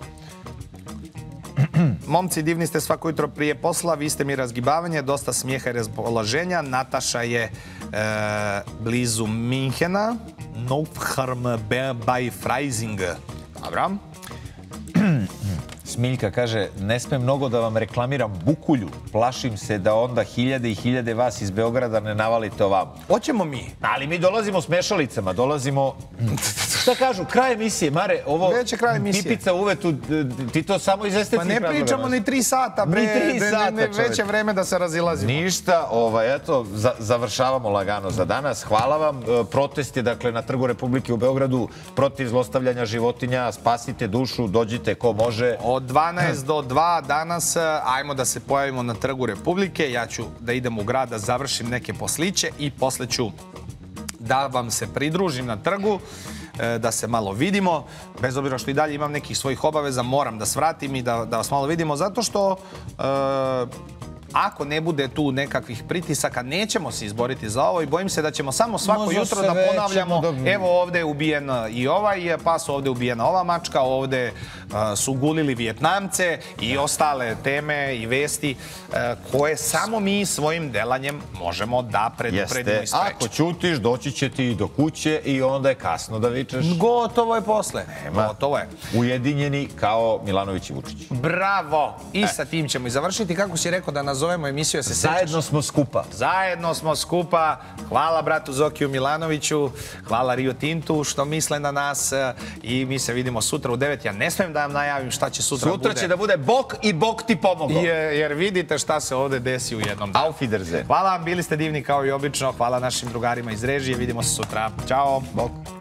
Momci, divni ste svako jutro prije posla, vi ste mi razgibavanje, dosta smijeha i raspoloženja. Nataša je blizu Minhena. Nofharm by Freising. Dobro. Smiljka kaže, ne smem mnogo da vam reklamiram Bukulju. Plašim se da onda hiljade i hiljade vas iz Beograda ne navalite ovamo. Hoćemo mi. Ali mi dolazimo s mešalicama, dolazimo... Šta kažu, kraj emisije, Mare, ovo... Već je kraj emisije. Pipica uvetu, ti to samo iz estetskih razloga. Pa ne pričamo ni tri sata, bre. Ni tri sata, čoveč. Već je vreme da se razilazimo. Ništa, ovaj, eto, završavamo lagano za danas. Hvala vam. Protest je, dakle, na Trgu Republike u Beogradu protiv zlostavljanja životinja. Spasite dušu, dođite ko može. Od dvanaest do dva danas, ajmo da se pojavimo na Trgu Republike. Ja ću da idem u grad da završim neke posliće i posle ću da vam se pridružim na trgu, da se malo vidimo. Bez obzira što i dalje imam nekih svojih obaveza, moram da svratim i da, da vas malo vidimo, zato što e, ako ne bude tu nekakvih pritisaka, nećemo se izboriti za ovo i bojim se da ćemo samo svako jutro da ponavljamo, evo ovde je ubijen i ovaj pas, ovde je ubijena ova mačka, ovde su gulili Vijetnamce i ostale teme i vesti koje samo mi svojim delanjem možemo da predupredimo i sprečimo. Ako ćutiš, doći će ti do kuće i onda je kasno da vičeš. Gotovo je posle. Gotovo je. Ujedinjeni kao Milanović i Vučić. Bravo! I sa tim ćemo i završiti. Kako si rekao da nazovemo emisiju, da se sećaš? Zajedno smo skupa. Zajedno smo skupa. Hvala bratu Zokiju Milanoviću, hvala Rio Tintu što misle na nas i mi se vidimo sutra u devet. Ja ne smijem da vam najavim šta će sutra bude. Sutra će da bude Bog i Bog ti pomogao. Jer vidite šta se ovde desi u jednom danu. Auf Wiedersehen. Hvala vam, bili ste divni kao i obično. Hvala našim drugarima iz režije. Vidimo se sutra. Ćao. Bog.